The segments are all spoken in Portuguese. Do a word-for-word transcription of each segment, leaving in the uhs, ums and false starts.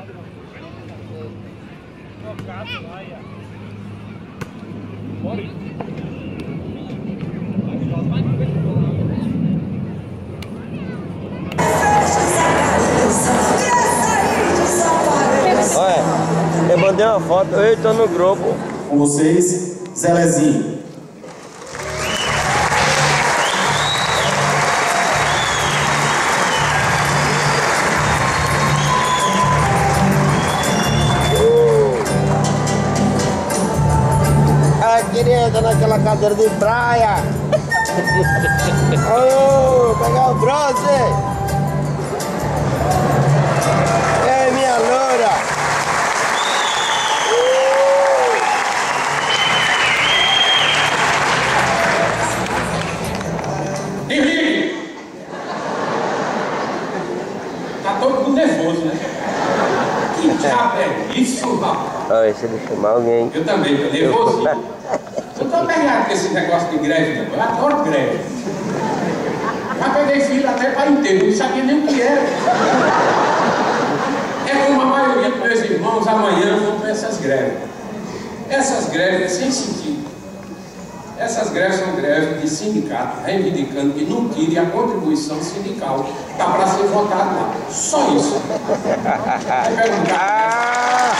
Olha, eu mandei uma foto, eu estou no grupo. Com vocês, Zelezinho. A criança naquela cadeira de praia. Oh, pegar o bronze. Ei, minha loura. Henrique! Tá todo mundo nervoso, né? Que diabo é isso, rapaz? Olha, se ele chamar alguém. Eu também, tô nervosinho. Eu tô pegado com esse negócio de greve, não. Eu adoro greve. Já peguei filho até para inteiro, não sabia nem o que era. É como a maioria dos meus irmãos amanhã vão para essas greves. Essas greves sem sentido. Essas greves são greves de sindicato, reivindicando que não tire a contribuição sindical tá para ser votado lá. Só isso. Vai perguntar.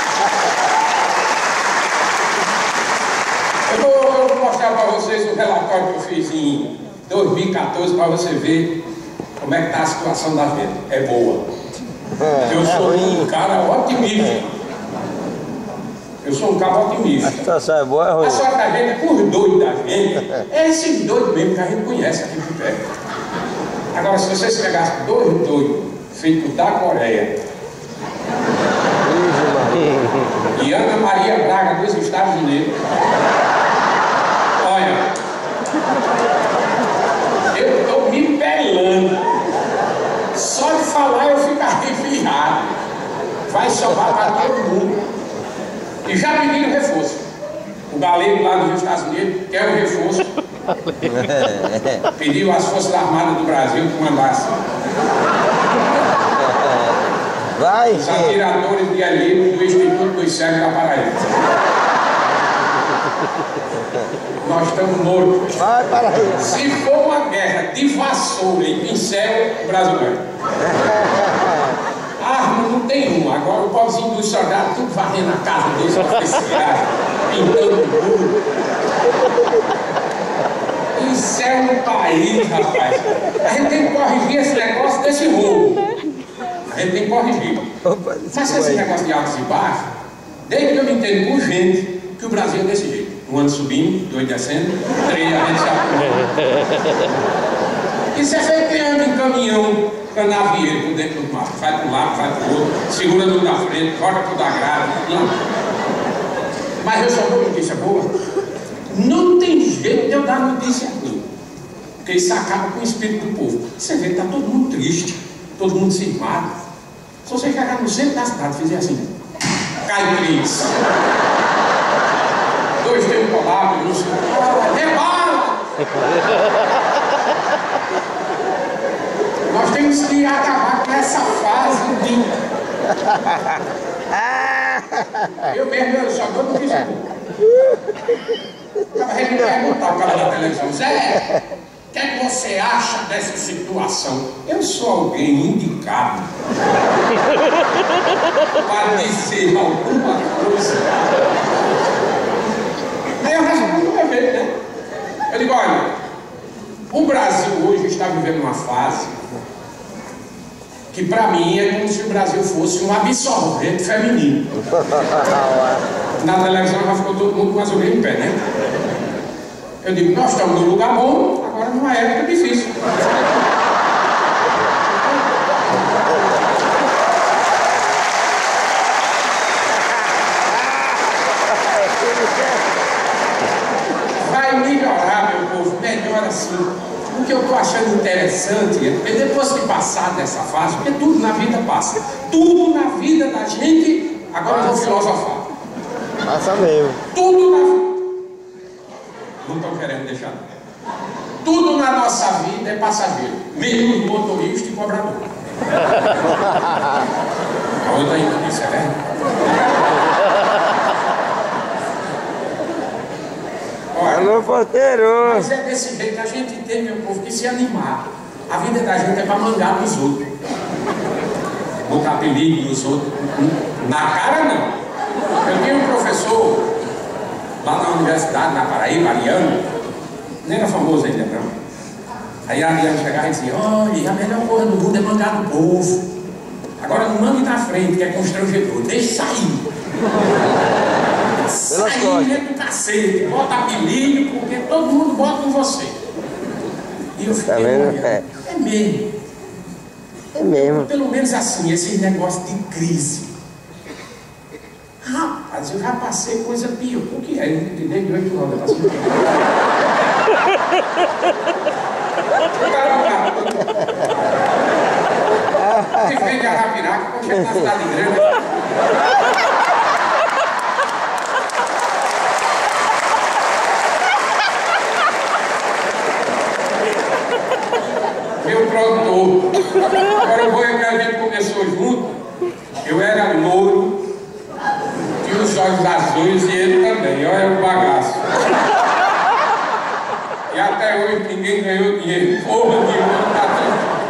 Eu vou, eu vou mostrar para vocês o relatório que eu fiz em dois mil e quatorze para você ver como é que está a situação da venda. É boa. Eu sou um cara otimista. Eu sou um cara otimista. A situação é boa, é ruim? A sorte da gente, por doido da gente, é esses doidos mesmo que a gente conhece aqui por perto. Agora, se vocês pegassem dois doidos feitos da Coreia e Ana Maria Braga dos Estados Unidos, olha, eu estou me pelando. Só de falar eu fico arrepiado. Vai sobrar para todo mundo. E já pediram reforço. O galego lá nos Estados Unidos quer um reforço. Pediu às Forças Armadas do Brasil que mandassem. Vai, os atiradores de elite do Instituto dos Cegos da Paraíba. Nós estamos mortos. Vai, Paraíba. Se for uma guerra de vassoura e pincel, o Brasil ganha. Arma não tem uma. Agora o pobrezinho dos soldados, tudo varrendo a casa deles, oficiais, pintando tudo. Isso é um país, rapaz. A gente tem que corrigir esse negócio desse roubo. A gente tem que corrigir. Mas esse negócio de altos e baixos, desde que eu me entendo por gente, que o Brasil é desse jeito. Um ano subindo, dois descendo, três a gente já. Isso é feito que anda em caminhão, canavieiro por dentro do mato. Vai para um lado, vai para o outro, segura tudo na frente, corta tudo da grade. Mas eu só dou notícia boa. Não tem jeito de eu dar notícia ruim. Porque isso acaba com o espírito do povo. Você vê que está todo mundo triste, todo mundo cismado. Se você chegar no centro da cidade e fizer assim, cai triste. Dois tempos colados, não sei. É bala! Nós temos que acabar com essa fase de. Eu mesmo, eu só dou notícia boa. Estava me perguntar o cara da televisão, Zé, o que é que você acha dessa situação? Eu sou alguém indicado para dizer alguma coisa. Aí eu respondo meu medo, né? Eu digo, olha, o Brasil hoje está vivendo uma fase que para mim é como se o Brasil fosse um absorvente feminino. Na televisão já ficou todo mundo com as orelhas em pé, né? Eu digo, nós estamos num lugar bom, agora numa época difícil. Vai melhorar, meu povo, melhor assim. O que eu estou achando interessante é porque depois que passar dessa fase, porque tudo na vida passa, tudo na vida da gente, agora eu vou filosofar. Passa mesmo. Tudo na vida. Não estão querendo deixar. Tudo na nossa vida é passageiro, mesmo motorista e cobrador. A outra ainda disse, é verdade. Alô, porteiro! Mas é desse jeito, a gente tem, meu povo, que se animar. A vida da gente é para mandar nos outros. Botar apelido nos outros. Na cara, não. Eu tinha um professor lá na universidade, na Paraíba, Ariano, nem era famoso ainda, não. Aí a Ariano chegava e dizia, olha, a melhor coisa do mundo é mandar no povo. Agora não mande na frente, que é constrangedor. Deixa sair. Sair dentro do cacete, bota apelido, porque todo mundo bota com você. E eu fiquei, tá vendo? É. é mesmo. É mesmo. Pelo menos assim, esse negócio de crise. Rapaz, eu já passei coisa pior. O que é? Eu não entendi de oito anos, eu passei pior. Que vem de Arapiraca, quando chega na cidade grande. Meu produtor. Agora eu vou que a gente começou junto. Eu era louro, tinha os olhos azuis e ele também. Eu era um bagaço. E até hoje ninguém ganhou dinheiro. Porra nenhuma, tá tudo.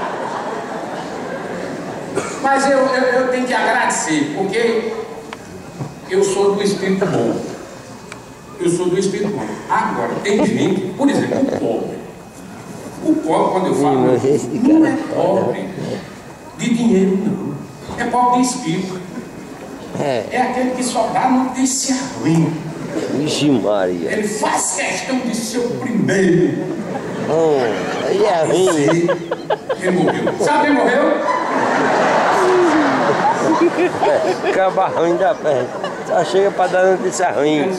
Mas eu, eu, eu tenho que agradecer, porque eu sou do espírito bom. Eu sou do espírito bom. Agora, tem gente, por exemplo, o pobre. O pobre, quando eu falo, não é pobre de dinheiro, não. É pobre de espírito. É. É aquele que só dá notícia ruim. Vixe Maria. Ele faz questão de ser o primeiro. Oh, aí é ruim. Ele morreu. Sabe quem morreu? Acaba ruim da pé. Só chega para dar notícia ruim.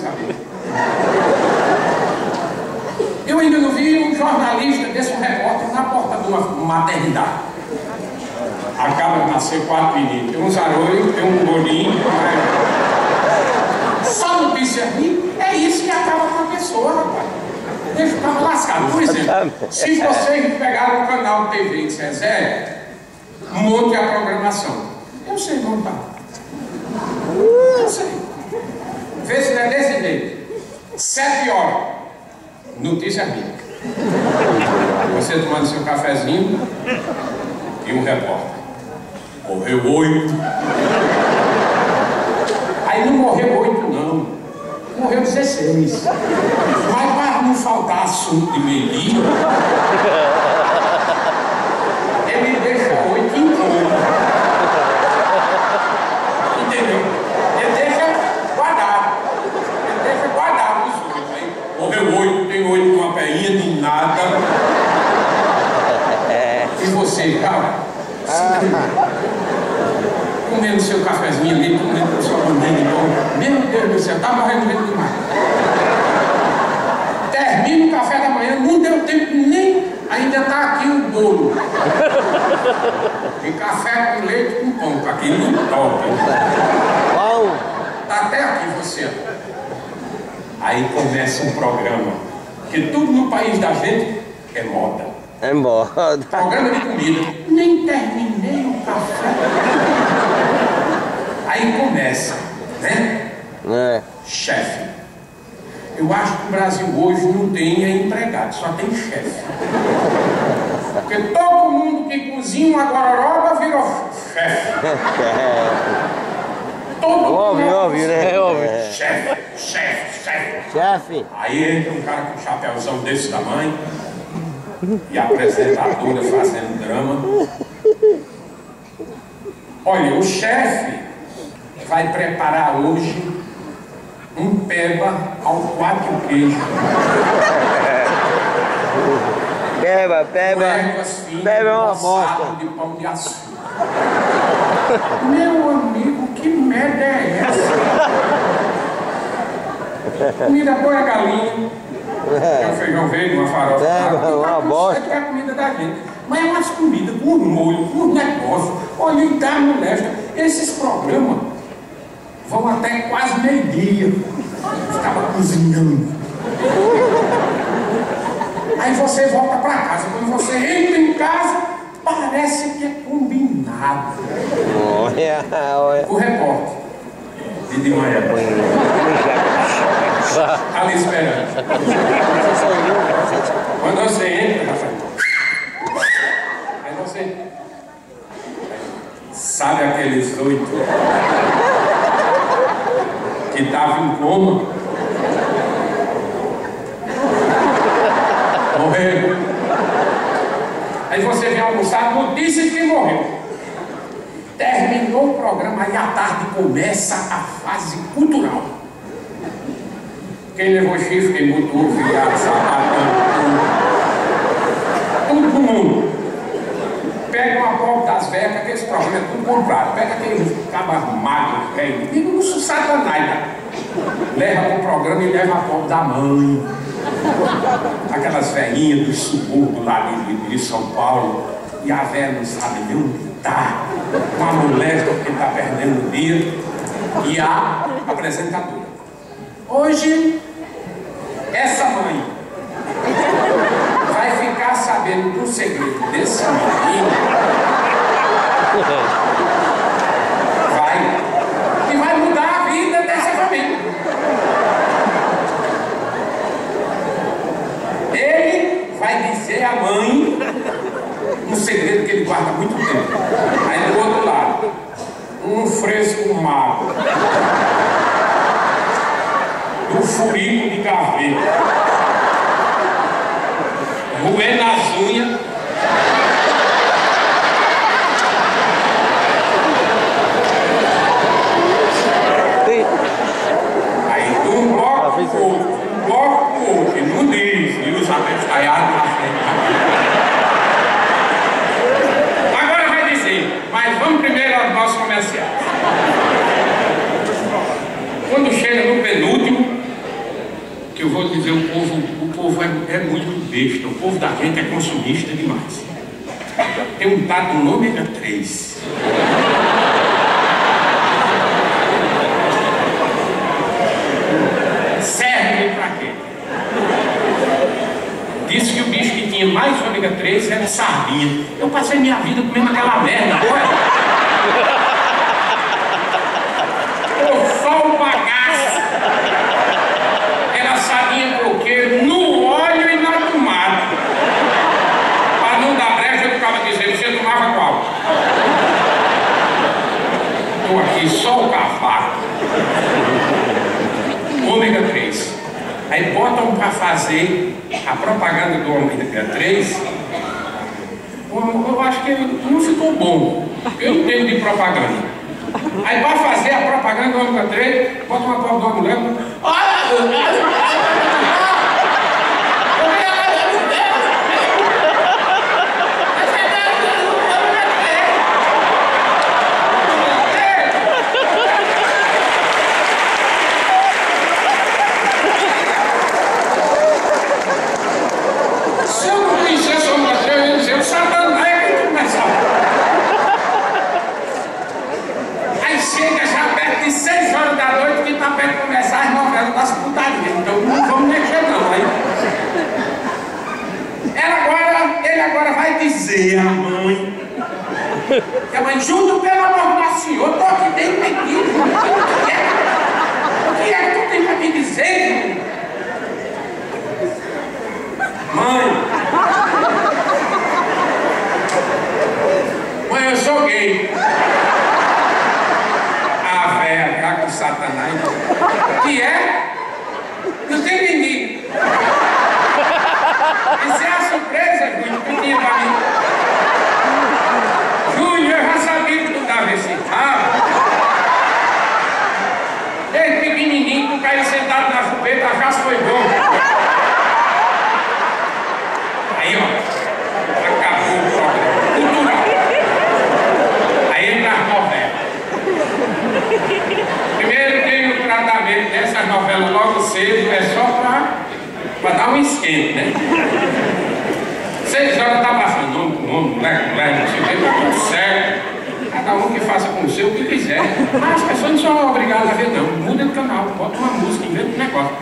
Eu ainda não vi um jornalista desse um repórter na porta de uma maternidade. Acaba de nascer quatro meninos. Tem um zarolho, tem um bolinho. Mas... Só notícia ruim é isso que acaba com a pessoa, rapaz. Deixa o cara lascado. Por exemplo, se vocês pegaram o canal de T V e disser, Zé, monte a programação. Eu sei montar. Eu sei. Vê se não é desse jeito. Sete horas. Notícia minha. Você tomando seu cafezinho e um repórter. Morreu oito. Aí não morreu oito, não. Morreu dezesseis. Mas para não faltar assunto de meio, ele deixa oito em oito. Entendeu? Ele deixa guardado. Ele deixa guardado os oito. Aí morreu oito, tem oito com uma peinha de nada. E você, cara, comendo seu cafezinho ali, comendo sua bandeira de pão. Meu Deus do céu, tá morrendo medo demais. Termina o café da manhã, não deu tempo nem. Ainda tá aqui o bolo. E café com leite com pão, tá aqui no top. Pão. Tá até aqui você. Aí começa um programa. Que tudo no país da gente é moda. É moda. Programa de comida. Nem terminei o café. Aí começa, né? É. Chefe. Eu acho que o Brasil hoje não tem é empregado, só tem chefe. Porque todo mundo que cozinha uma gororoba virou chefe. Todo Óbvio, mundo óbvio, né? É óbvio. Chefe, chefe, chefe. Chefe. Aí entra um cara com um chapéuzão desse tamanho e a apresentadora fazendo drama. Olha, o chefe vai preparar hoje um peba ao quatro queijo. Peba, peba. Peba é uma bosta. De pão de açúcar. Meu amigo, que merda é essa? Comida boa é galinha. É um feijão verde, uma farofa. Peba, é uma bosta. É a comida da gente. Mas é umas comidas com molho, com negócio. Olha, e dá molesta. Esses programas vão até quase meio-dia. Ficava cozinhando. Aí você volta para casa. Quando você entra em casa, Parece que é combinado. Olha, olha. O repórter, Didi Maia, ali esperando. Quando você entra, Rafael, aí você sabe aqueles oito que estavam em coma, morreram. Aí você vem almoçar, notícia de quem morreu. Terminou o programa, aí à tarde começa a fase cultural. Quem levou chifre, quem botou, viado, sapatão, tudo. Todo mundo. Pega uma pobre das velhas, aqueles programas é tudo comprado. Pega aqueles cabas magros, velho, e não satanás, né? Leva pro programa e leva a pobre da mãe. Aquelas velhinhas do subúrbio lá de, de São Paulo, e a velha não sabe nem onde está, uma mulher porque está perdendo o dia, e a apresentadora. Hoje, essa mãe vai ficar sabendo do segredo desse menino, vai, e vai mudar a vida dessa família. Ele vai dizer à mãe um segredo que ele guarda há muito tempo. Aí do outro lado, um fresco mago do furico de gaveta, roendo as unhas. Aí de um bloco pro outro, um bloco pro outro, e não diz, e os amigos caiados na frente. Agora vai dizer, mas vamos primeiro aos nossos comerciais. Quando chega no penúltimo, que eu vou dizer, o povo, o povo é, é muito besta, o povo da gente é consumista demais. Tem um tal do ômega três. Serve pra quê? Disse que o bicho que tinha mais ômega três era sardinha. Eu passei minha vida comendo aquela merda, olha. Só o bagaço. Era sardinha coqueiro no óleo e na tomada. Para não dar brecha, eu ficava dizendo, você tomava qual? Estou aqui só o cavaco. Ômega três. Aí botam para fazer a propaganda do ômega três. Eu acho que não ficou bom. Eu não tenho de propaganda. Aí para fazer a propaganda do ômega três, bota uma pobre de uma mulher. Se eu não conhecesse o ômega três, eu ia dizer, o Satanás que começava. Aí chega já perto de seis horas da noite, que está perto de começar as novelas das putarias. Então não vamos mexer não. Aí. Ela agora, ele agora vai dizer à mãe, que a mãe, junto pelo amor do Senhor, estou aqui dentro aqui. O que é que tu tem para me dizer? Mãe, mãe, eu sou gay. A véia, já com Satanás. Que é? Não tem ninguém. Isso é a surpresa, Júnior, que tinha pra mim. Júnior, eu já sabia que tu dava esse rabo. Desde pequenininho, tu caiu sentado na chupeta, já foi bom. Aí, ó, acabou o programa cultural. Aí entra as novelas. Primeiro tem o tratamento dessas novelas logo cedo, é só para dar um esquema, né? Seis horas tá passando, homem com homem, mulher com mulher, não sei o que, tá tudo certo. Cada um que faça com o seu o que quiser. Mas as pessoas não são obrigadas a ver, não. Muda de canal, bota uma música, inventa um negócio.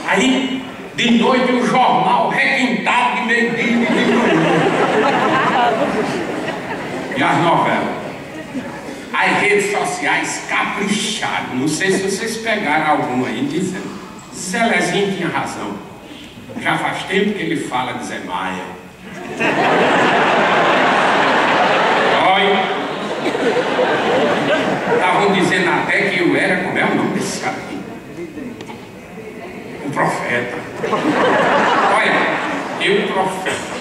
Aí, de noite, o jornal requintado de meio-dia e de manhã. E as novelas? As redes sociais capricharam. Não sei se vocês pegaram alguma aí dizendo: Zelezinho tinha razão. Já faz tempo que ele fala de Zé Maia. Olha, estavam dizendo até que eu era, como é o nome desse cara aqui? O profeta. Olha, eu profeta.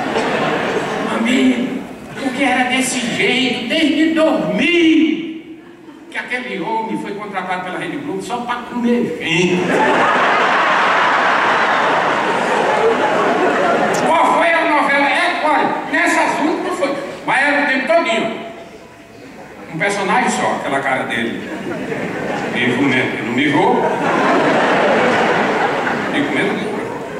Amigo, porque era desse jeito desde dois mil que aquele homem foi contratado pela Rede Globo só para comer gente. Qual foi a novela? É, olha, nessas últimas foi, mas era o tempo todinho. Um personagem só, aquela cara dele. Ele comendo, ele não mijou. Ele comendo, ele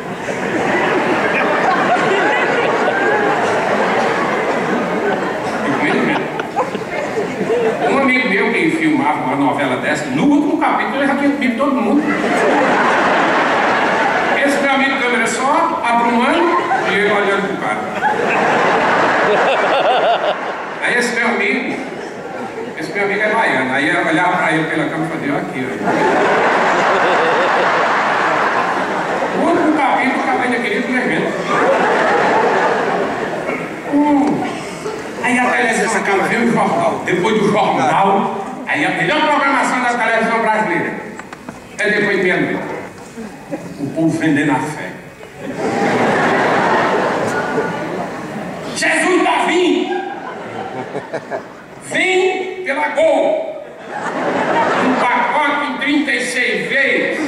Um amigo meu que filmava uma novela dessa, no último capítulo ele já tinha comido todo mundo. Esse meu amigo câmera só, abrumando e ele olhando pro cara. Aí esse meu amigo, esse meu amigo é baiano, aí eu olhava pra ele pela câmera e fazia aqui, ó. O último capítulo acaba ainda querido com evento. Hum. Aí a televisão acaba vendo o jornal, depois do jornal, aí a melhor programação da televisão brasileira é depois de meia-noite. O povo vendendo a fé. Jesus está vindo! Vem pela Gol! Um pacote em trinta e seis vezes.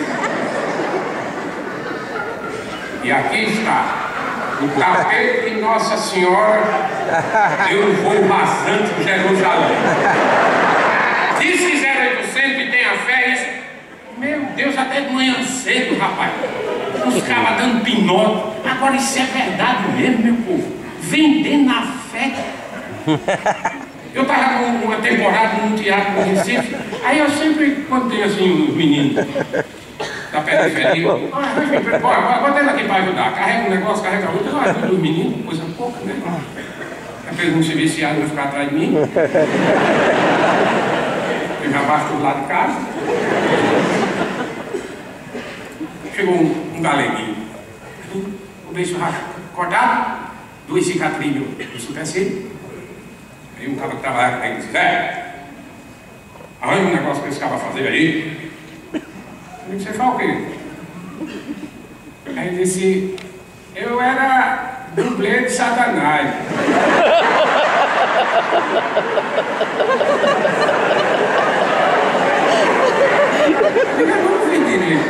E aqui está. O tapete de Nossa Senhora deu um voo rasante em Jerusalém. Diz que zero oitocentos e tem a fé, isso. Meu Deus, até de manhã cedo, rapaz. Os caras dando pinote. Agora isso é verdade mesmo, meu povo. Vendendo a fé. Eu estava uma temporada num teatro no Recife. Aí eu sempre, quando tem assim, os meninos da periferia, bota ele aqui para ajudar. Carrega um negócio, carrega outro. Eu ajudo os meninos, coisa pouca, né? É para eles não se viciarem, não ficar atrás de mim. Eu já baixo tudo lá de casa. Chegou um, um galeguinho. O beijo cortado, duas cicatrizes no supercílio. Aí um cara que trabalhava com ele disse: Zé, arranja um negócio que esse cara vai fazer aí. Eu disse: você fala o quê? Aí ele disse: eu era dublê de Satanás. Eu não entendi isso.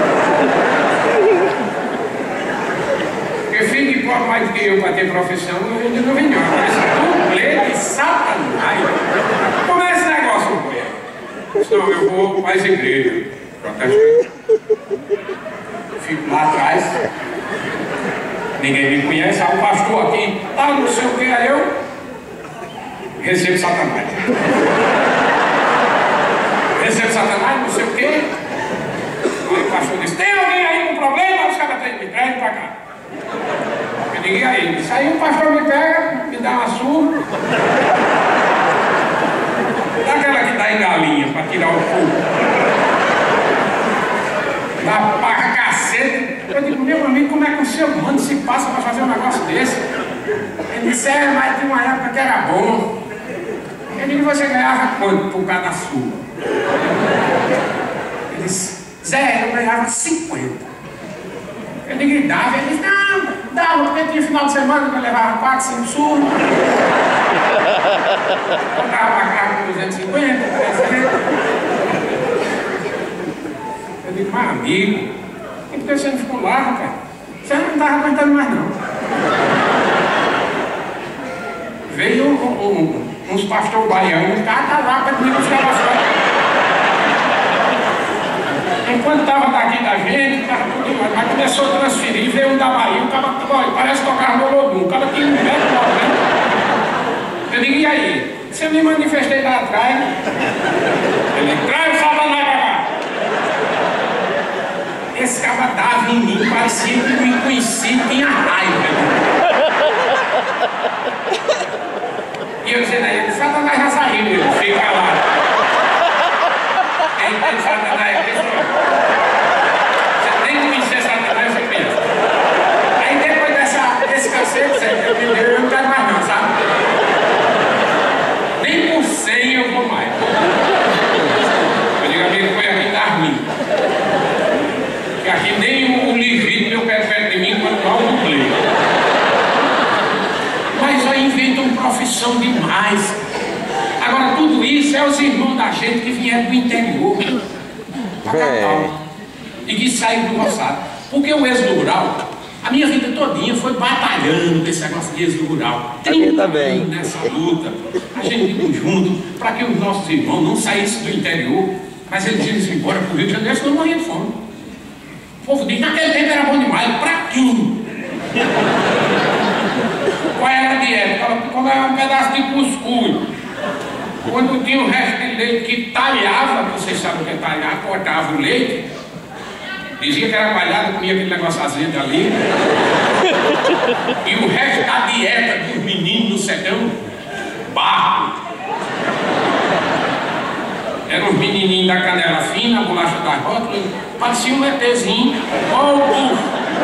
Porque filho de pobre mais do que eu para ter profissão, eu ainda não venho. Mas dublê de Satanás. Como é esse negócio, mulher? Senão eu vou para as igrejas. Fico lá atrás, ninguém me conhece, há um pastor aqui, ah, não sei o que, aí eu recebo Satanás. Recebo Satanás, não sei o que. Aí o pastor disse: tem alguém aí com problema? Os caras me trazem pra cá. Eu digo: e aí? Isso aí o pastor me pega, me dá uma surra. Dá aquela que dá em galinha pra tirar o fogo. Dá pra cacete. Eu digo: meu amigo, como é que o ser humano se passa para fazer um negócio desse? Ele disse: é, mas tem uma época que era bom. Eu digo: você ganhava quanto por cada sua? Ele disse: Zé, eu ganhava cinquenta. Eu digo: e dava? Ele disse: não, dava, porque tinha final de semana que eu levava quatro, cinco surras. Eu dava pra cá com duzentos e cinquenta, trezentos. Eu digo: mas amigo, e por que você não ficou lá, rapaz? Você não estava aguentando mais não. Veio um, um, uns pastores baianos, cada lá para comigo buscar as coisas. Enquanto estava daqui da gente, estava tudo igual, mas começou a transferir, veio um da Bahia, o cara, olha, parece tocar no Lodum, o cara tinha um metro de noventa. Eu digo: e aí? Se eu me manifestei lá atrás, ele traz o Satanás pra cá. Esse cara dava em mim, parecia que me conhecia e tinha raiva. são demais. Agora, tudo isso é os irmãos da gente que vieram do interior, da capital, e que saíram do roçado. Porque o êxodo rural, a minha vida todinha foi batalhando com esse negócio de êxodo rural. trinta anos nessa luta, a gente indo junto, para que os nossos irmãos não saíssem do interior, mas eles iam embora para o Rio de Janeiro, senão morriam de fome. O povo diz, naquele tempo era bom demais, para quem? Qual era a dieta? Comia um pedaço de cuscuz. Quando tinha o resto de leite que talhava, vocês sabem o que é talhar, cortava o leite, dizia que era palhado, comia aquele negócio azedo ali. E o resto da dieta dos meninos do sertão, barro. Eram os menininhos da canela fina, a bolacha da rótula, parecia um ETzinho, ó o burro.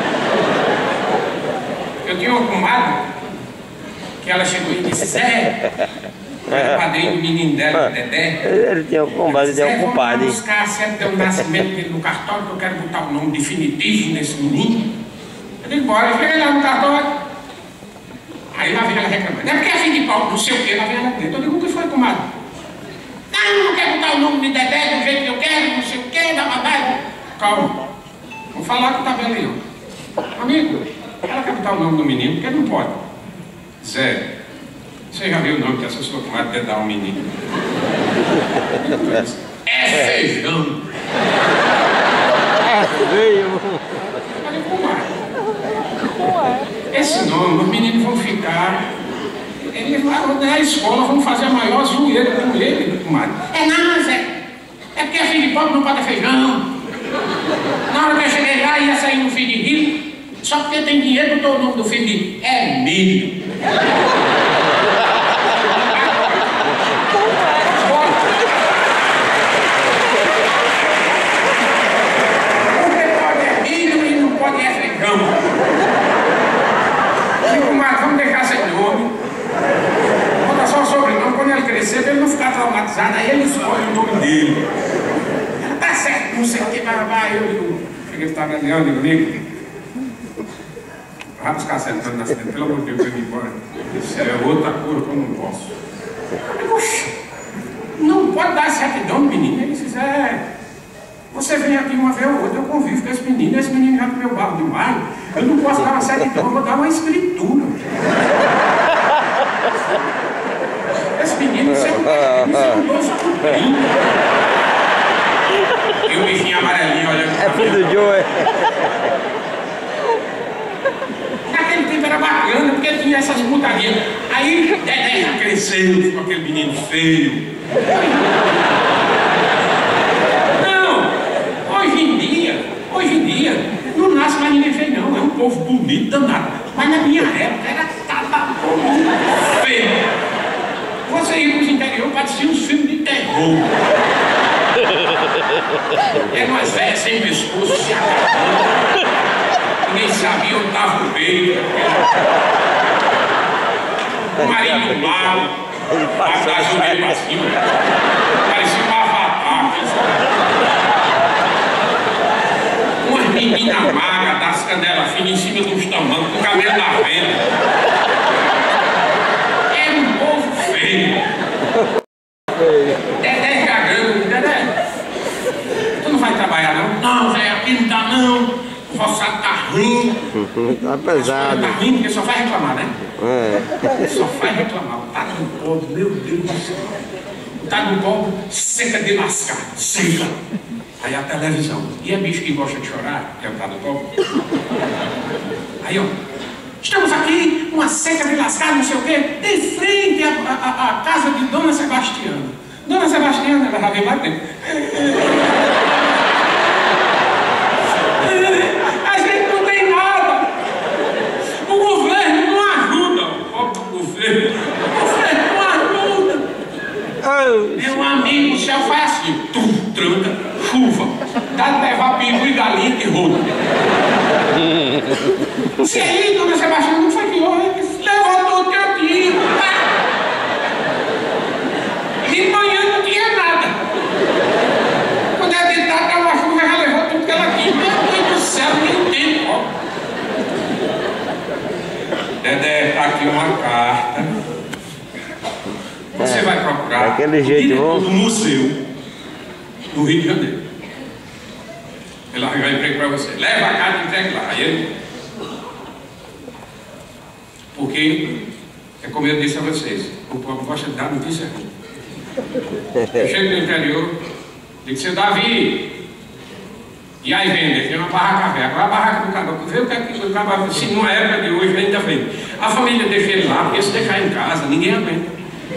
Eu tinha uma comadre, que ela chegou e disse, Zé, era o padrinho do menino dela, o Dedé. Ele tinha um combate, tinha um compadre. Vamos buscar a certidão de nascimento dele no cartório, que eu quero botar o nome definitivo nesse menino. Eu digo, bora, chega lá no cartório. Aí lá vem ela reclamando. Não é porque é filho de pau, não sei o que, lá vem ela dentro. Eu digo, o que foi, comadre? Não, não quero botar o nome de Dedé do jeito que eu quero, não sei o que, da babada. Calma, vou falar com o tabelião. Amigo, ela quer botar o nome do menino, porque não pode. Zé, você já viu o nome que essa sua comadre quer dar ao menino? É feijão. É, veio. Falei, comadre, esse nome, os meninos vão ficar. Eles lá na escola vão fazer a maior zoeira com ele, comadre. É não, Zé. É porque é filho de pobre não pode feijão. Na hora que eu cheguei lá, ia sair um filho de rico. Só porque tem dinheiro, botou o nome do filho de é milho. Porque pode é milho e não pode é feijão. Digo, mas vamos deixar sem nome. Bota só o sobrenome, quando ele crescer, pra ele não ficar traumatizado, aí ele escolhe o nome dele. Ela tá certo, não sei o que, vai, vai, eu digo. Cheguei pra estar ganhando, digo, amigo. Vai buscar sentando na cidade, pelo amor de Deus, eu vou embora. Isso é outra cor que eu não posso. Poxa, não pode dar certidão do menino. Ele disse, é, você vem aqui uma vez ou outra, eu convivo com esse menino, esse menino já comeu barro demais, eu não posso dar uma certidão, eu vou dar uma escritura. Esse menino, isso é um, isso é um doce cupim. E o bichinho amarelinho olhando. É filho do Joe. Naquele tempo era bacana, porque tinha essas putarias. Aí Dedé já cresceu com aquele menino feio. Não, hoje em dia, hoje em dia, não nasce mais ninguém feio não, é um povo bonito danado. Mas na minha época era cada povo feio. Você ia para os interior, parecia uns filmes de terror. Era umas velhas sem pescoço, se acabando. Ninguém sabia onde estava o peito. O marido do lado, atrás do meio para cima. Parecia um avatar. Umas meninas magras, das canelas finas em cima dos tamancos, com o cabelo na venda. Era um povo feio. Dedé já grande, Dedé. Tu não vai trabalhar não? Não, Zé, aqui não dá não. O roçado tá ruim. Tá pesado. Tá ruim porque só faz reclamar, né? É. Só faz reclamar. O tado do pobre, meu Deus do céu. O tado do pobre seca de lascar, seca. Aí a televisão. E é bicho que gosta de chorar, que é o tado do pobre. Aí, ó. Estamos aqui, uma seca de lascar, não sei o quê, de frente à, à, à casa de Dona Sebastiana. Dona Sebastiana, ela já veio lá dentro. A gente não tem nada. O governo não ajuda. O governo, o governo não ajuda. Meu amigo, o céu faz assim. Tum, tranca, chuva. Dá de levar peru e galinha e roda. Se aí, Dona Sebastiana, não foi que houve, levantou o teu tio. De manhã não tinha nada. Daquele jeito, diretor do museu do Rio de Janeiro. Ele arranjou emprego para você. Leva a carta e entrega lá. Aí ele... Porque, é como eu disse a vocês, o povo gosta de dar notícia ruim. Eu chego no interior, digo, seu Davi, e aí vende, tem uma barraca velha. Agora a barraca do caboclo, vê o que é que o caboclo, se numa época de hoje ainda vende. A família deixa ele lá, porque se deixar em casa, ninguém aguenta.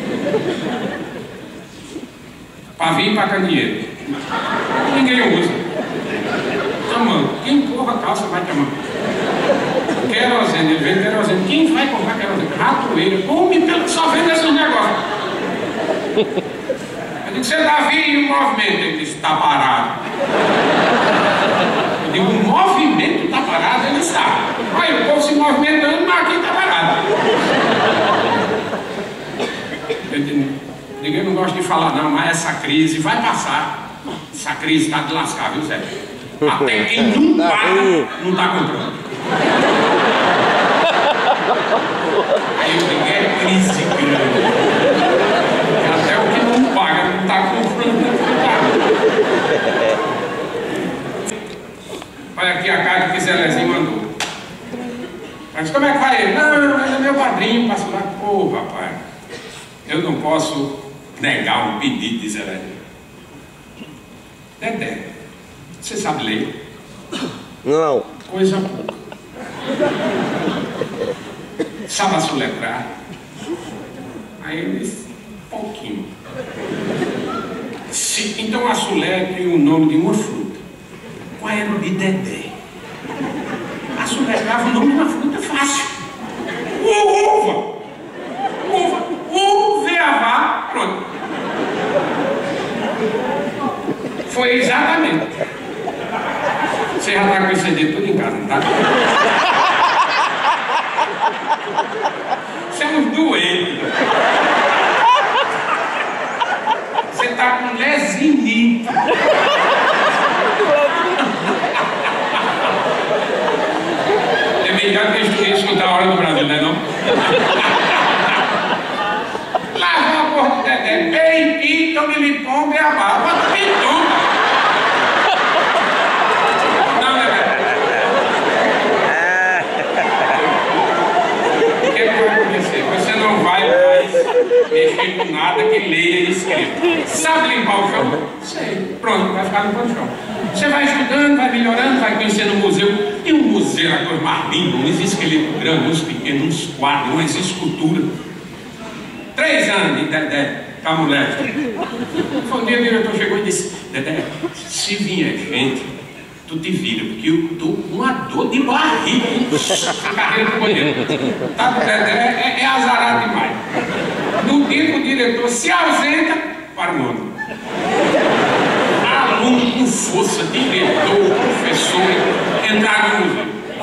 Para vir e para candeeiro. Ninguém usa. Então, quem empurra a calça vai tomar. Querosene, ele vende querosene. Quem vai comprar querosene? Ratoeira. Come pelo que só vende esses negócios. Eu digo, você Davi e o movimento? Ele disse, está parado. Eu digo, o movimento está parado? Ele está. Aí o povo se movimentando, mas aqui está parado. Eu digo, eu não gosto de falar não, mas essa crise vai passar. Essa crise está de lascar, viu, Zé? Até quem não paga, não está comprando. Aí eu digo, é crise grande. Até o que não paga, não está comprando. Olha aqui a carta que Zelezinho mandou. Mas como é que vai ele? Não, mas é meu padrinho, passa lá. Ô, oh, papai, eu não posso negar um pedido de Zelezinho. Dedé, você sabe ler? Não. Coisa pouca. Sabe assoletrar? Aí ele disse, pouquinho. Se, então assoletre o nome de uma fruta. Qual era o de Dedé? Assoletrava o nome de uma fruta fácil. Uva! Uva! Uva! Pronto. Foi exatamente. Você já está com esse dedo tudo em casa, não está? Você é um doente. Você está com lesinite. É melhor que eu escutar a hora do Brasil, não é não? Lava a porta de Dedé. Bem, piton, milipom, beabá. Bota piton. Não, é verdade. O que vai acontecer? Você não vai mais mexer com nada que leia e escreva. Sabe limpar o chão? Sei. Pronto, vai ficar limpando o chão. Você vai estudando, vai melhorando, vai conhecendo o museu. E o museu é a coisa mais linda, uns esqueletos grandes, uns pequenos, uns quadros, umas esculturas. Três anos de Dedé, tá moleque. Foi um dia o diretor chegou e disse, Dedé, se vier gente, tu te vira, porque eu tô com uma dor de barriga. Carreira do banheiro. Tá com Dedé, é, é azarado demais. No dia que o diretor se ausenta, para o mundo. Aluno com força, diretor, professor, entrar no museu.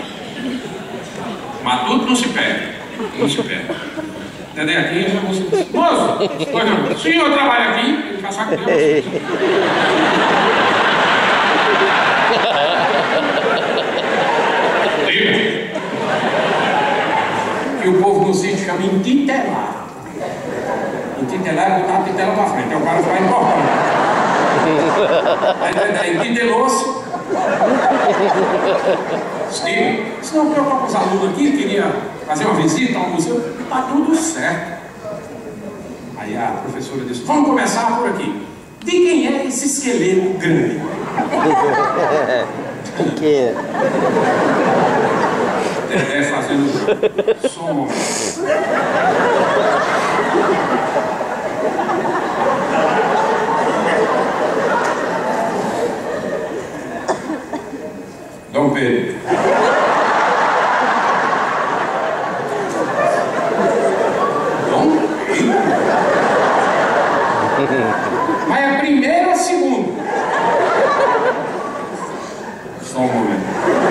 Mas tudo não se perde. Não se perde. Dedé aqui, eu já vou dizer, moço, o senhor trabalha aqui, ele faz saco de que o povo no sítio chama intitelar. Intitelar é botar a titela pra frente, é o cara que vai empurrando. Aí Dedé intitelou-se. Steven, se não preocupa os alunos aqui, queria fazer uma visita ao museu, tá tudo certo. Aí a professora disse, vamos começar por aqui. De quem é esse esqueleto grande? Pequeno. Dedé fazendo só um momento. Dom Pedro. Dom Pedro? Mas é primeiro ou segundo? Só um momento.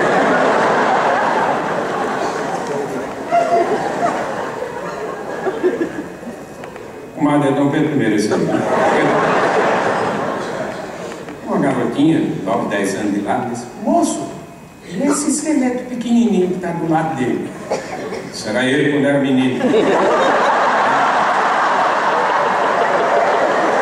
Mas é Dom Pedro primeiro, esse aqui. Uma garotinha, nove, dez anos de idade, disse, moço, esse esqueleto pequenininho que está do lado dele. Será ele quando era menino.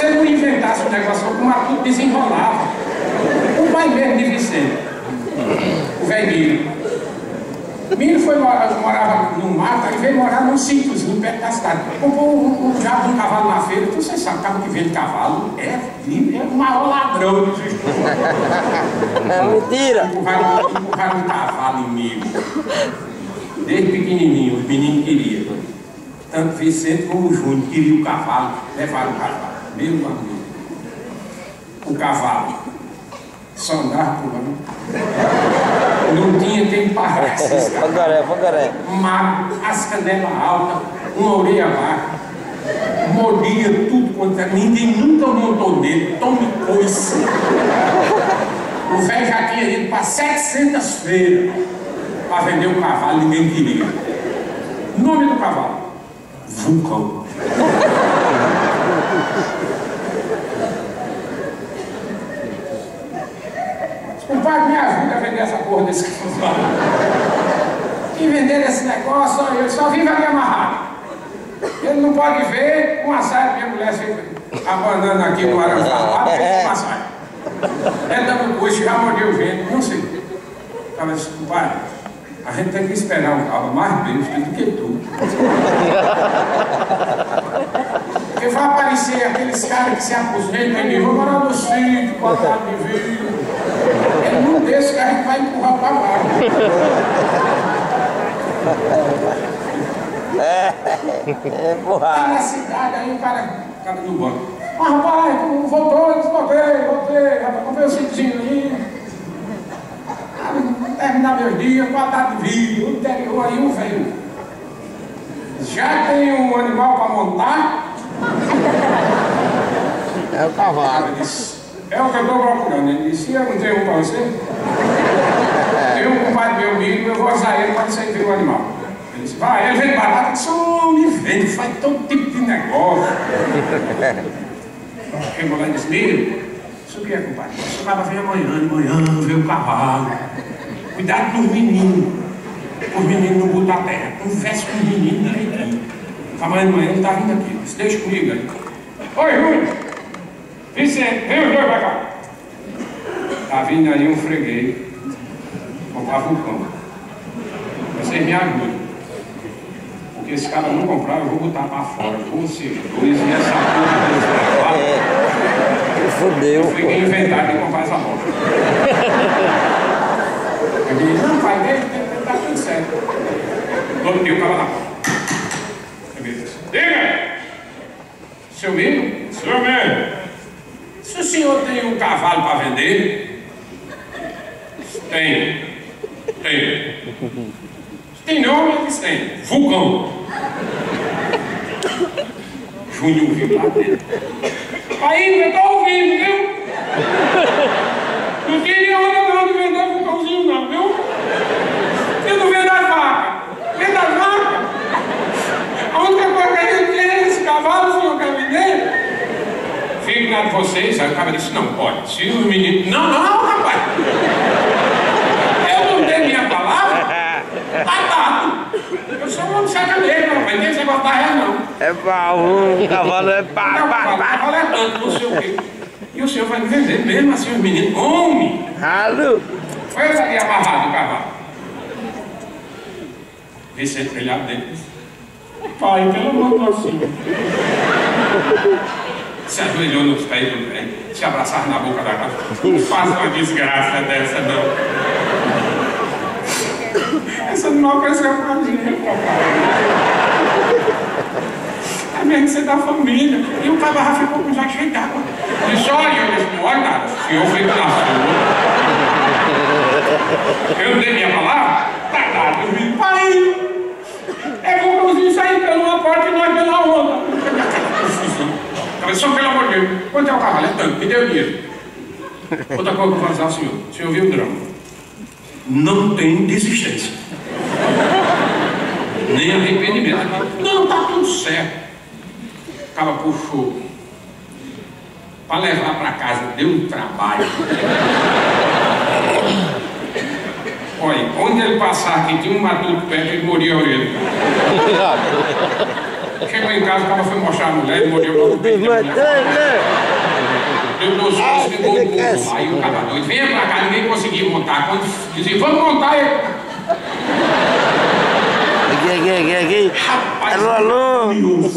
você não inventasse o negócio, o Matuto desenrolava. O pai mesmo de Vicente, o velho Milho. Milho foi morar, morava no mato, aí veio morar num sítiozinho perto da cidade. Comprou um, um diabo de um cavalo na feira. Então vocês sabem, o cabo que vende cavalo é, é o maior ladrão de Jesus. É mentira! Empurraram, empurraram um cavalo em Milho. Desde pequenininho, os meninos queriam. Tanto Vicente como o Júnior queriam o cavalo, levaram o cavalo. Meu amigo. O cavalo só andava pulando. Não tinha quem parasse. Pangaré, pangaré. Magro, as canelas altas, uma orelha baixa, mordia tudo quanto era. Ninguém nunca montou nele, tome coice. O velho já tinha ido para setecentas feiras para vender o cavalo, ninguém queria. O nome do cavalo? Vulcão. O pai me ajuda a vender essa porra desse cavalo. E vender esse negócio, só eu só vivo ali amarrado. Ele não pode ver uma saia, minha mulher sempre abanando aqui no Aranaguá, porque tem uma saia. Ele dando coisa, já mordeu o vento, não sei. Ela disse, pai, a gente tem que esperar um cabo mais bem do que tu. Porque vai aparecer aqueles caras que se aposentam e vão morar no sítio, quadrado de vidro. É um desses que a gente vai empurrar para baixo. É, é empurrar. Tá na cidade, aí o cara, o cara do banco. Ah, rapaz, tu voltou, eu disse, voltei, voltei, rapaz, comprei um sítiozinho ali. Terminar meus dias, quadrado de vidro, o interior aí, o velho. Já tem um animal para montar? É o cavalo. Ele disse, é o que eu estou procurando. Ele disse, eu não tenho um para você? Tem um compadre meu amigo, eu vou usar ele para você ver o animal. Ele disse, vai, ele vende barato. Eu disse, oh, me vende, faz todo tipo de negócio. Chegou lá e disse, Milho, isso o que é, compadre? Isso vai vir amanhã, amanhã, ver o cavalo. Cuidado com os meninos. Os meninos não botam a terra. Conversa com os meninos aí. Amanhã de manhã ele está vindo aqui. Disse, deixa comigo aí. Oi, Júnior. Vicente, vem os dois pra cá. Tá vindo aí um freguês. Comprar vulcão. Vocês me ajudam. Porque esse cara não comprar, eu vou botar pra fora. Vocês dois e essa porra desse Fudeu. Eu fui quem inventar de comprar essa bosta. Eu disse, não, pai, dele, tá tudo certo. Todo dia o cara lá. Eu disse, diga! Seu Milho? Seu Milho! Se o senhor tem um cavalo para vender? Tem. Tem. Se tem nome, eles têm. Vulcão. Júnior viu lá dentro. Aí, eu tô ouvindo, viu? Não queria onda não de vender vulcãozinho não, viu? Eu não vendo as vacas. Vendo as vacas? A única coisa que a gente tem é esse cavalo, senhor quer vender? Fique lá de vocês. Aí o cara disse, não, olha, se os meninos... Não, não, rapaz. Eu não dei minha palavra. Tá dado. Eu sou um homem sertanejo, não vai ter esse negócio da ré, não. É baú, o cavalo é pá, Não, pá, o pá. cavalo é tanto, não sei o quê. E o senhor vai me vender mesmo assim, os meninos. Homem! Ralo. Foi eu ali amarrado o cavalo. Vicente olhava dentro e disse, pai, pelo amor de Deus. Se ajoelhou nos pés do velho, se abraçava na boca da casa. Não faça uma desgraça dessa, não. Essa não cresceu pra mim, papai. É mesmo que você da família. E o cavalo ficou com já cheio d'água. Disse, olha, eu disse, não olha nada. Se eu fico na sua, eu não dei minha palavra? Tá dado, eu vi, pai. É vulcãozinho saindo pela porta e nós pela onda. Só pelo amor de Deus, quanto é o cavalo? É tanto, me deu dinheiro. Outra coisa que eu vou avisar ao senhor, o senhor viu o drama. Não tem desistência. Nem arrependimento. Não, tá tudo certo. O cara puxou. Para levar para casa, deu um trabalho. Olha, onde ele passar aqui, tinha um matuto perto, ele morria a orelha. Chegou em casa, o cara foi mostrar a mulher, ele morreu logo o peito da mulher. deu dois sons, pegou o burro lá. Aí o cara doido, venha pra cá, ninguém conseguia montar. Quando dizia, vamos montar ele. Aqui, aqui, aqui, aqui. Rapaz, alô, alô.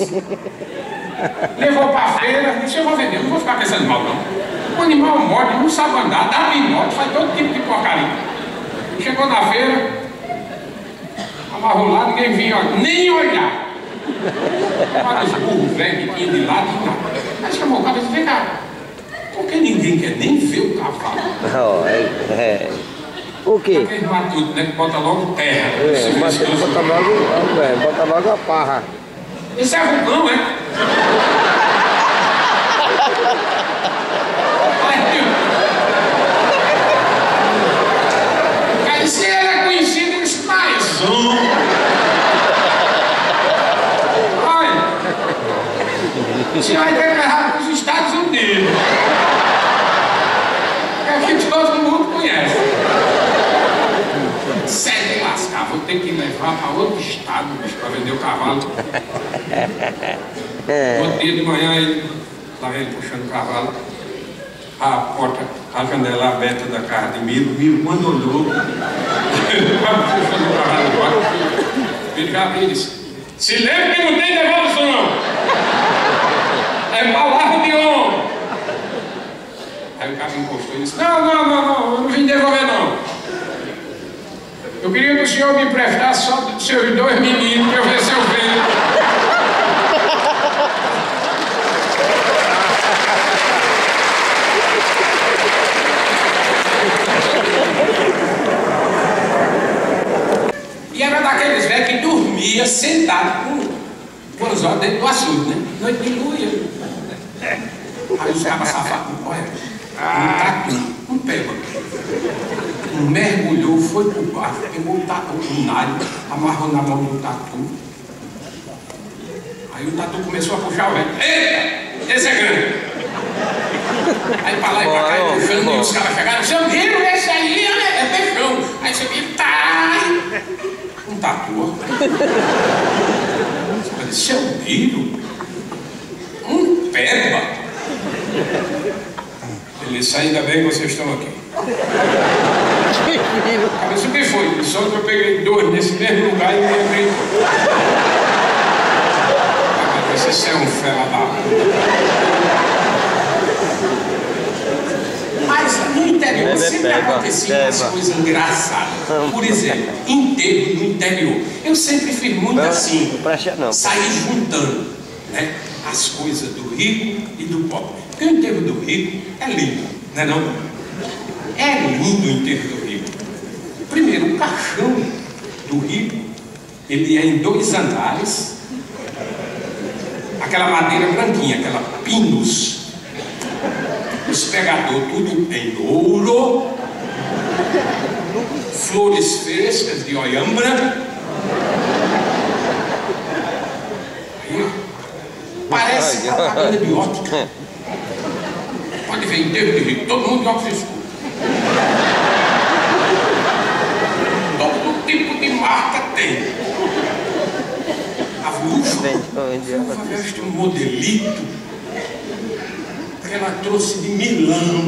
Levou pra feira, disse, eu vou vender, não vou ficar com esse animal não. O animal morde, não sabe andar, dá pinote, faz todo tipo de porcaria. Chegou na feira, amarrou lá, ninguém vinha nem olhar. Vários burros velhos que tinha de lado e nada. Aí chamou o cara e disse, vem cá, por que ninguém quer nem ver o cavalo? Oh, é, é. O quê? Aqueles matutos, né, que bota logo terra. É, bota, bota logo, é, bota logo a parra. Isso é vulcão, é? Aí se ele é conhecido, ele se paizão. Olha, você vai ter que levar para os Estados Unidos. É que todo mundo conhece. Sete lascar, vou ter que levar para outro estado para vender o cavalo. É. Outro dia de manhã ele estava ele puxando o cavalo, a porta, a janela aberta da casa de Miro, Miro quando olhou, ele estava puxando o cavalo embora, ele já abriu e disse, se lembra que não tem devolução, é palavra de homem. Aí o cara encostou e disse, não, não, não, não, eu não vim devolver não. Eu queria que o senhor me emprestasse só dos seus dois meninos para eu ver se eu vendo. E era daqueles velhos que dormia sentado com, com os olhos dentro do açude, né? Noite de lua. Aí os cabas safados, olha, um tatu, um peba. Um mergulhou, foi pro barco, pegou o tatu com o nalho, amarrou na mão do tatu. Aí o tatu começou a puxar o velho. Eita, esse é grande. Aí pra lá e pra cá, ele puxando, e os caras chegaram, seu Miro, esse aí é, é peixão. Aí você Miro, tá. Um tatu. Eu disse, seu Miro? Um peba. Ele disse, ainda bem que vocês estão aqui. Isso que foi? Só que eu peguei dois nesse mesmo lugar e me lembrei. Você é um fera da. Mas no interior sempre aconteciam umas coisas engraçadas. Por exemplo, enterro no interior. Eu sempre fiz muito assim. Sair juntando, né, as coisas do rico e do pobre. Porque o enterro do rico é lindo, não é não? É lindo o enterro do rico. Primeiro, o caixão do rico, ele é em dois andares, aquela madeira branquinha, aquela pinus, os pegadores tudo em ouro, flores frescas de Oiambra. Aí, parece propaganda de ótica. Pode ver, enterro de rico, todo mundo de óculos escuros. Todo tipo de marca tem. A viúva, a viúva veste um modelito que ela trouxe de Milão.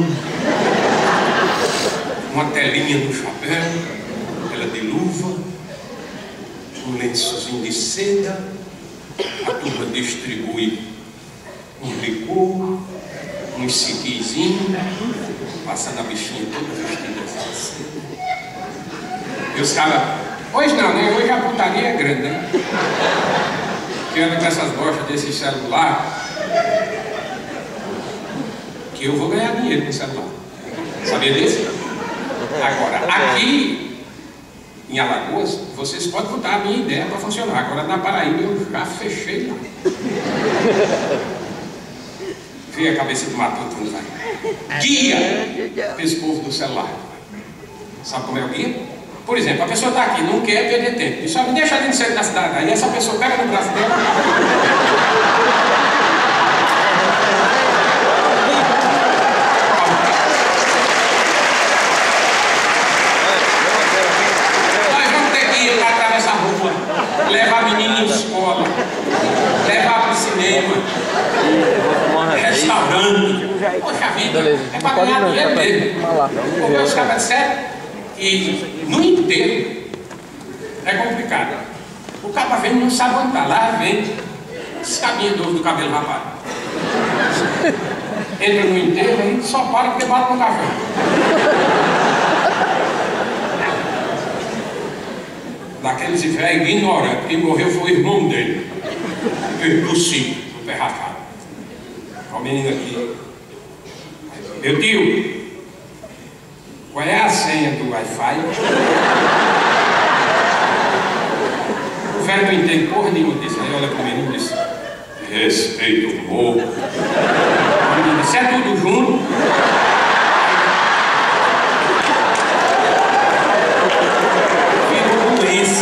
Uma telinha no chapéu, ela de luva, um lençozinho de seda. A turma distribui um licor, um ciquizinho, passando a bichinha toda vestida assim. E os caras, hoje não, né? Hoje a putaria é grande, né? Que anda com essas bochas desse celular, que eu vou ganhar dinheiro com o celular. Sabia disso? Agora, aqui em Alagoas, vocês podem botar a minha ideia para funcionar. Agora na Paraíba eu já fechei lá. Vê a cabeça do matuto, não vai? Guia para esse povo do celular. Sabe como é o guia? Por exemplo, a pessoa está aqui, não quer perder tempo. E só me deixa dentro do centro da cidade. Aí essa pessoa pega no braço dela. Nós vamos ter que ir para atravessar a rua, levar a menina em escola, levar para o cinema, restaurante. já aí. Poxa vida, Beleza. é pra Pode ganhar não, dinheiro tá mesmo. Vamos lá. Porque os caras sério e no enterro é complicado. O cara vem e não sabe onde tá. Lá vem esse cabinho do, do cabelo rapado. Entra no enterro e só para porque bate no café. Daqueles velhos ignorantes, quem morreu foi o irmão dele. Do cinto, do pé rapado. Olha o menino aqui. Meu tio, qual é a senha do Wi-Fi? O velho não entende porra nenhuma disso. Aí olha pro menino e diz: respeito o morro. O menino disse: é tudo junto. Virou doença.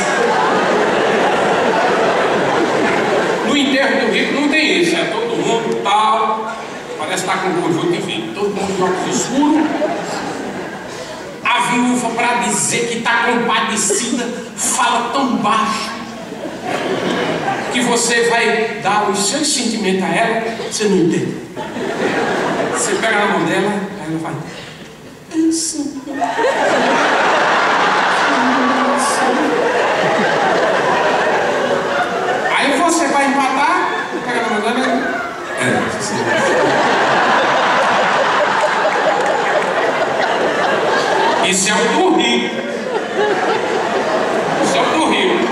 No enterro do rico não tem isso. É todo mundo tal. Parece que está com um conjunto de vinho. Todo mundo de óculos escuros. A viúva, para dizer que está compadecida, fala tão baixo que você vai dar os seus sentimentos a ela, você não entende. Você pega na mão dela, aí ela vai: eu sinto. Aí você vai empatar, pega na mão dela. É, sim. Isso é o do Rio. Isso é o do Rio.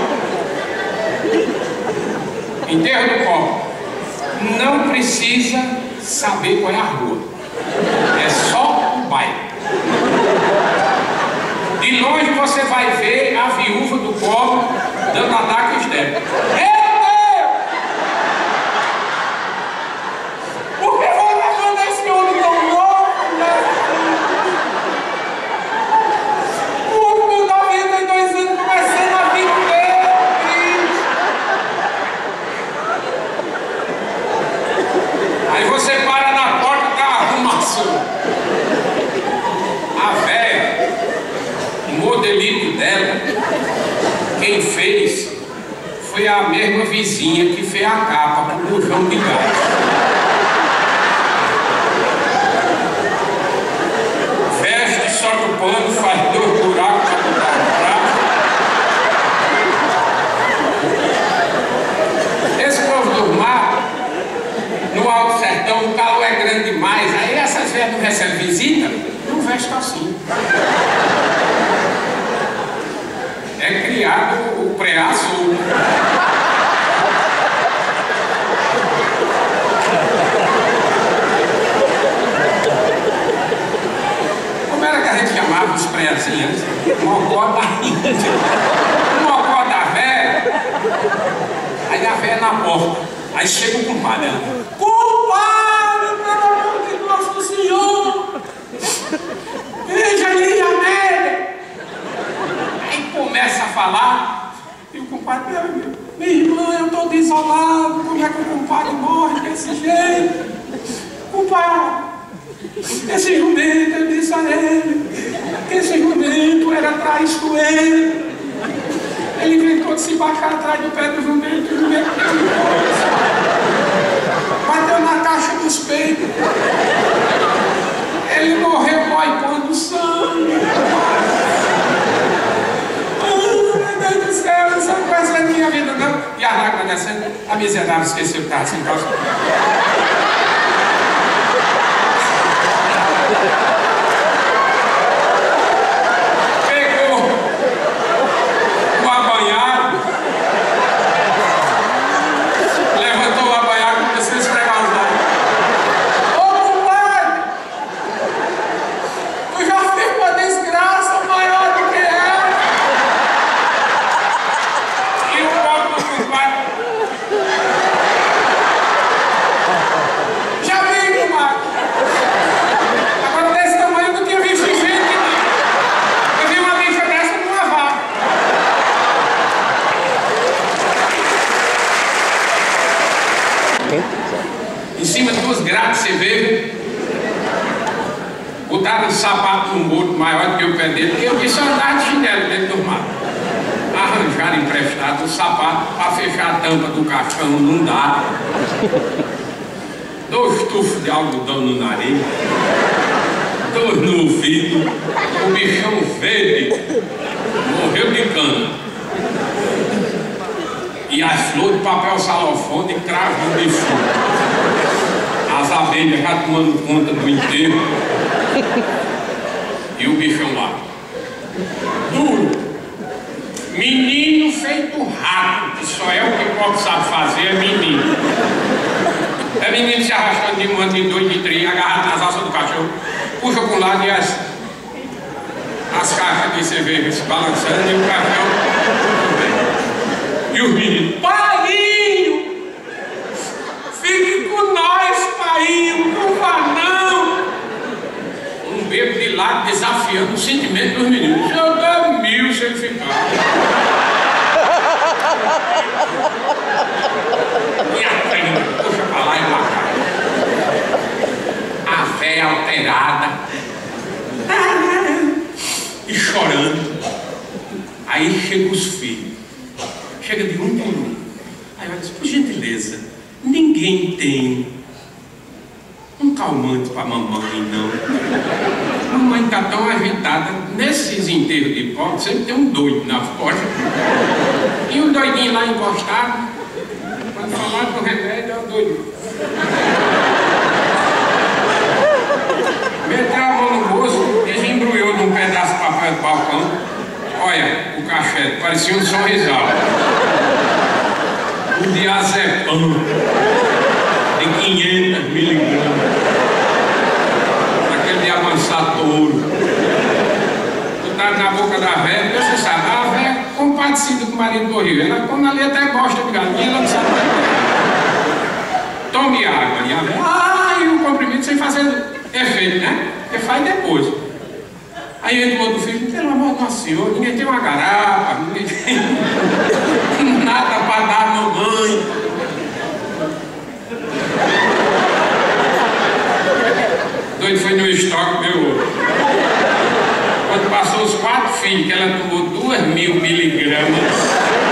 Enterro do copo. Não precisa saber qual é a rua. É só o bairro. De longe você vai ver a viúva do copo dando ataques dela. Por que vou levar esse homem tão louco? noventa e dois anos começando a vida dele. Aí você para na porta da arrumação. A véia, o modelito dela, quem fez foi a mesma vizinha que fez a capa pro bujão de gás. Veste, solta o pano, faz dois buracos para botar no prato. Esse povo do mar, no Alto Sertão, o calor é grande demais. Aí essas velhas não recebem visita, não veste assim. É criado o pré-azul. Como era que a gente chamava os pré-azinhos? Mocó da Índia. Mocó da véia. Aí a véia na porta. Aí chega o compadre. Ela: compadre, pelo amor de Deus do Senhor, veja ali a velha. Aí começa a falar. E o compadre: minha irmã, eu estou desolado. Como é que o compadre morre desse jeito? Compadre, esse jumento, eu disse a ele que esse jumento era traiçoeiro. Ele inventou de se baixar atrás do pé do jumento, e o jumento bateu na caixa dos peitos. Ele morreu boicando sangue. Ah, meu Deus do céu, isso não vai ser a minha vida, não. E a lágrima descendo, a miserável esqueceu que estava sem calça. Pegou o abanhado, levantou o abanhado e começou a esfregar os lábios. Ô compadre, tu já fez uma desgraça maior do que ela. E o pobre do compadre: já vi, compadre. Agora desse tamanho eu não tinha visto gente. Eu vi uma bicha dessa numa vaca. Em cima de duas grades de cerveja, botaram um sapato num morto maior do que o pé dele, porque eu disse andar de chinelo dentro do mato. Arranjaram emprestado o sapato para fechar a tampa do caixão, não dá. dois tufos de algodão no nariz, dois no ouvido, o bichão verde, morreu de cana. E as flores de papel salofone cravando de fogo. As abelhas já tomando conta do enterro. E o bichão lá. Duro. Menino feito rato, que só é o que pode sabe fazer, é menino. É menino se arrastando de manto de dois de três, agarrado nas asas do cachorro, puxa para um lado e as, as caixas de cerveja se balançando e o cachorro. E os meninos, paiinho! Fique com nós, paiinho, não vá não! Um bebo de lado desafiando o sentimento dos meninos. Eu dou mil se ele ficar. E a prima, puxa pra lá e pra cá. A véia alterada. E chorando. Aí chegam os filhos. Chega de um por um. Aí ela diz, por gentileza, ninguém tem um calmante para mamãe, não. Mamãe está tão agitada. Nesses enterros de pobre, sempre tem um doido na porta. E um doidinho lá encostado. Quando falar do remédio, é o doido. Meteu a mão no bolso, desembrulhou num pedaço de papel de balcão. Olha, o cachê parecia um sorrisal. O diazepam de quinhentos miligramas. Aquele de amansar touro. Tu tá na boca da velha, você sabe, a velha é compadecida com o marido do Rio. Ela come ali até bosta de galinha, ela não sabe. Tome água. E a velha, ai, o comprimento sem fazer efeito, né? Porque faz depois. Aí entra o outro filho, pelo amor de Nosso Senhor, ninguém tem uma garapa, ninguém tem nada para dar à mamãe. Doido foi no estoque, meu outro. Quando passou os quatro filhos, que ela tomou duas mil miligramas,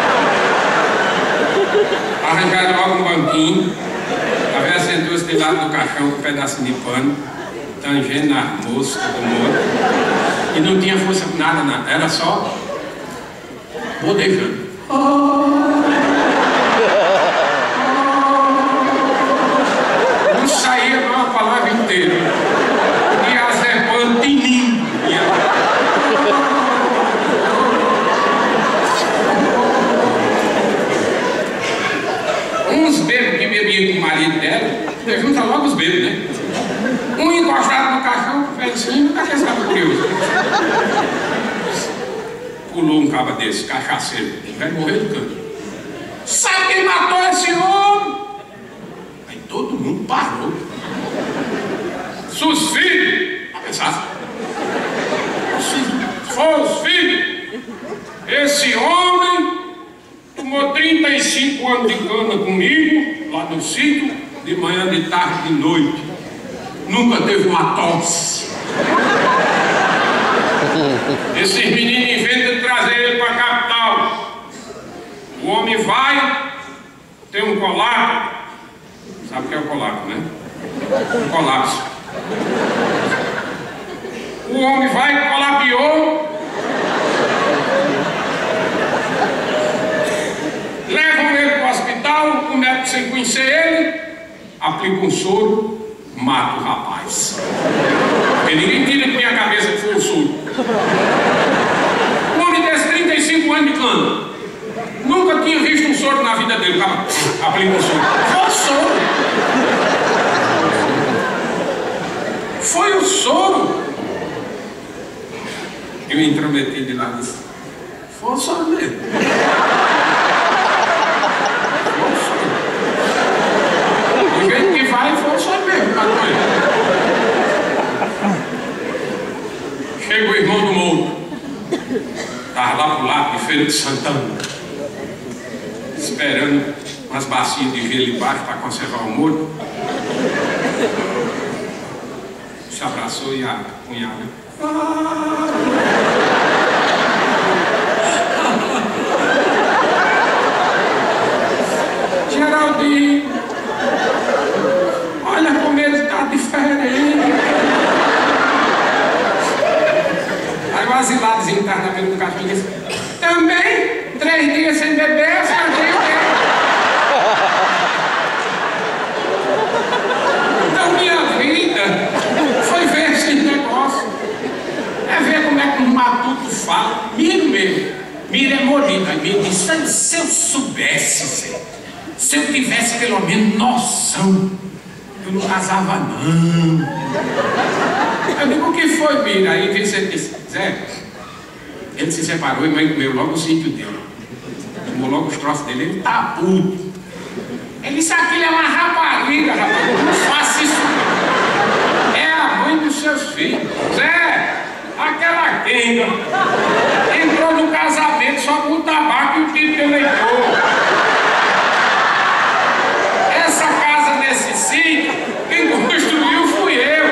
arranjaram logo um banquinho, a velha sentou-se de lado do caixão com um pedacinho de pano, tangendo as moscas do morto. E não tinha força com nada, nada, era só rodejando. Não saía uma palavra inteira. E a Zé Pantininho. Uns bebos que bebiam com o marido dela, junta logo os bebos, né? Um encostado no cachorro, velhinho, nunca quer saber curioso. Pulou um caba desse, cachaceiro, vai morrer do canto. Sabe quem matou esse homem? Aí todo mundo parou. Seus filhos, a pensar. Foi os filhos. Esse homem tomou trinta e cinco anos de cana comigo, lá no sítio, de manhã, de tarde, de noite. Nunca teve uma tosse. Esses meninos inventam de trazer ele para a capital. O homem vai, tem um colapso. Sabe o que é o colapso, né? Um colapso. O homem vai, colapiou. Levam ele para o hospital, o médico sem conhecer ele, aplica um soro. Mata o rapaz. Porque ninguém tira de minha cabeça que foi o soro. Um homem desse trinta e cinco anos de cana. Nunca tinha visto um soro na vida dele. O cara aplica um soro. Foi o soro. Foi o soro. Eu me intrometi de lá e disse, foi o soro mesmo. Do jeito que vai, foi só mesmo, tá chega o irmão do morto. Estava lá pro lado de Feira de Santana, esperando umas bacias de gelo embaixo para conservar o morto. Se abraçou e a cunhada. Geraldinho, olha vaziladas em casa na beira do caixão e disse: também, três dias sem beber, eu já tenho tempo. Então minha vida foi ver esse negócio. É ver como é que um matuto fala. Miro mesmo. Miro é molido. Aí Miro disse: se eu soubesse, Zé, se eu tivesse pelo menos noção, eu não casava não. Eu digo: o que foi, Miro? Aí você disse: Zé, ele se separou e mãe comeu logo o sítio dele. Tomou logo os troços dele, ele tá puto. Ele disse: aquilo é uma rapariga, rapaz, não faça isso não. É a mãe dos seus filhos. Zé, aquela quenga entrou no casamento só com o tabaco e o título de eleitor. Essa casa nesse sítio, quem construiu fui eu.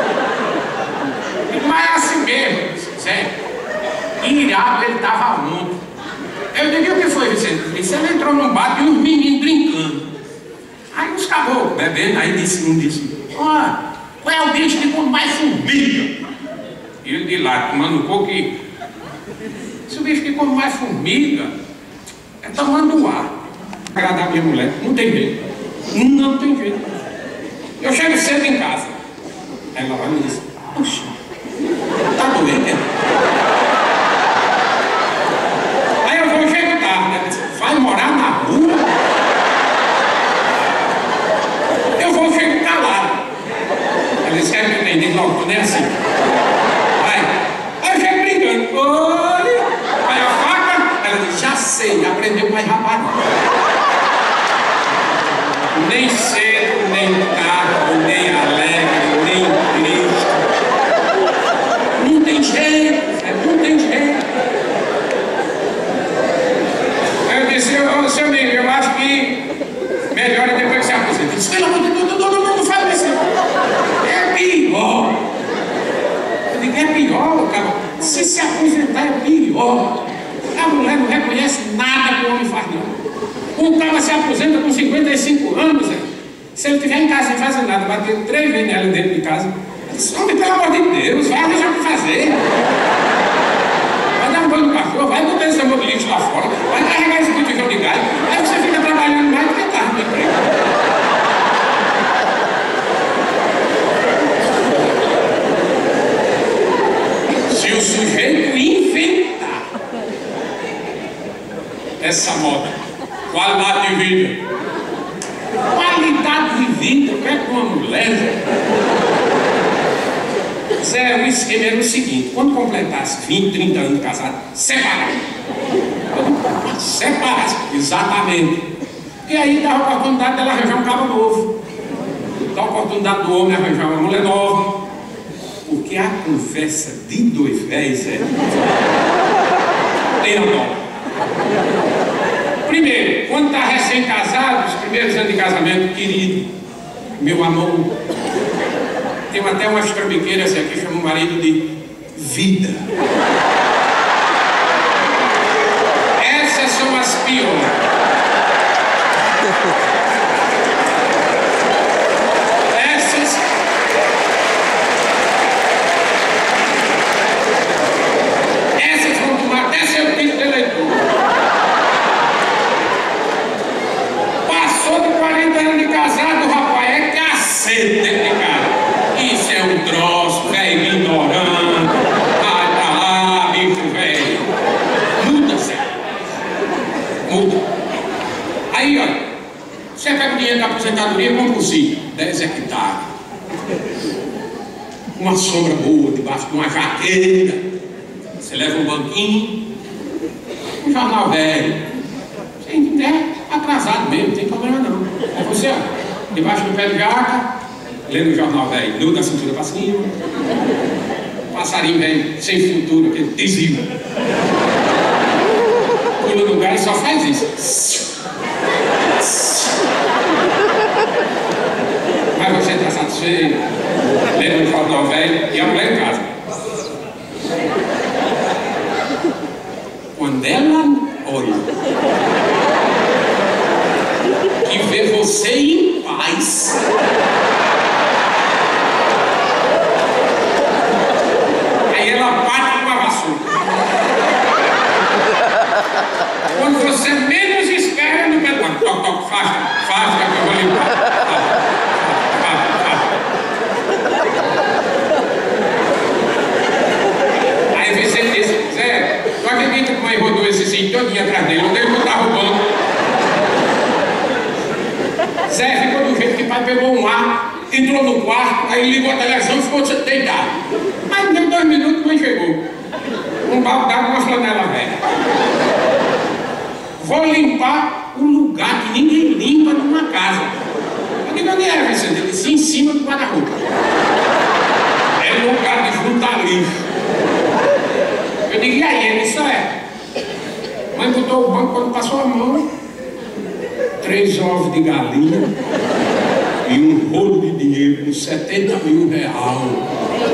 Mas é assim mesmo, Zé. Irado, ele estava ontem. Eu digo: o que foi, Vicente? Ele disse: ele entrou num bar e uns meninos brincando. Aí os caboclos bebendo, aí disse um disse: ó, qual é o bicho que come mais formiga? E ele de lá, tomando coco, e esse bicho que come mais formiga é tomando ar. Agradar a minha mulher, não tem jeito. Não tem jeito. Eu chego cedo em casa. Ela vai e me diz: puxa, tá doendo, né? Aí eu vou chegar tarde, né? Vai morar na rua? Eu vou chegar calado. Ela disse: quer que eu entendi logo, tu nem assim. Aí eu chego brincando: oi, vai a faca? Ela disse: já sei, aprendeu mais rapaz. Nem cedo, nem tarde, nem alegre, nem triste. Não tem jeito, não tem jeito. Eu disse: ô, seu amigo, eu acho que melhor é depois que se aposenta. Ele disse: pelo amor de Deus, não, não, não, não faz isso. É pior. Eu digo: é pior, cara. Se se aposentar é pior. A mulher não reconhece nada que o homem faz, não. Um cara se aposenta com cinquenta e cinco anos, é. Se ele estiver em casa sem fazer nada, bater três vezes nela dentro de casa, eu disse: homem, pelo amor de Deus, vai arranjar o que fazer. Vai dar um banho no cachorro, vai botar esse amor de lixo lá fora, vai carregar esse botijão de gás, aí você fica trabalhando mais do que tarde no emprego. Se o sujeito inventar essa moda, qualidade de vida. Qualidade de vida, não é com uma mulher. Zé, o esquema era o seguinte: quando completasse vinte, trinta anos de casado, separar. Separar, exatamente. E aí dava a oportunidade dela arranjar um cabo novo. Dá a oportunidade do homem arranjar uma mulher nova. Porque a conversa de dois velhos é. Tem a nova. Primeiro, quando está recém-casado, os primeiros anos de casamento, querido, meu amor, tem até umas trambiqueiras aqui, chama o marido de vida. Essas são as piores. Essas. Essas vão tomar até seu título de eleitor. quarenta anos de casado, rapaz, é cacete dentro de casa. Isso é um troço, é ignorante. Vai pra lá, bicho velho. Muda, Zé. Muda. Aí, olha, você pega o dinheiro da aposentadoria e compra um sítio, dez hectares. Uma sombra boa debaixo de uma jaqueira. Você leva um banquinho, um jornal velho. Você entende? Atrasado mesmo, não tem problema não. É você, ó, debaixo do pé de jaca, lendo o jornal velho, nu da cintura pra cima, passarinho velho, sem futuro, aquele desível. Pula no lugar e só faz isso. Mas você está satisfeito, lendo o jornal velho e a mulher em casa. Quando ela olha e ver você em paz, aí ela bate com a vassoura. pegou um ar, entrou no quarto, aí ligou a televisão e ficou deitado. Mas deu dois minutos, mãe chegou. Um balde d'água e uma flanela velha. Vou limpar um lugar que ninguém limpa numa casa. Eu digo, onde é, Vicente? Ele disse, em cima do guarda-roupa. É lugar de juntar lixo. Eu digo, e aí? Ele disse, é. Mãe botou o banco, quando passou a mão, três ovos de galinha e um rolo de dinheiro com setenta mil reais.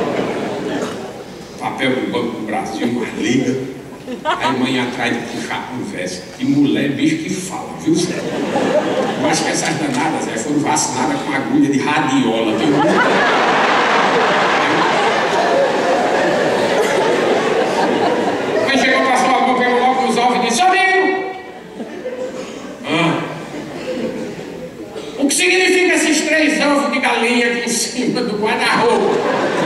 Papel do Banco do Brasil, uma liga. Aí mãe atrás de puxar a conversa. E mulher, bicho que fala, viu, Zé? Eu acho que essas danadas, Zé, foram vacinadas com agulha de radiola, viu? Mãe chegou, passou a mão, pegou logo nos ovos e disse, amigo! Ah. O que significa esses três ovos de galinha aqui em cima do guarda-roupa?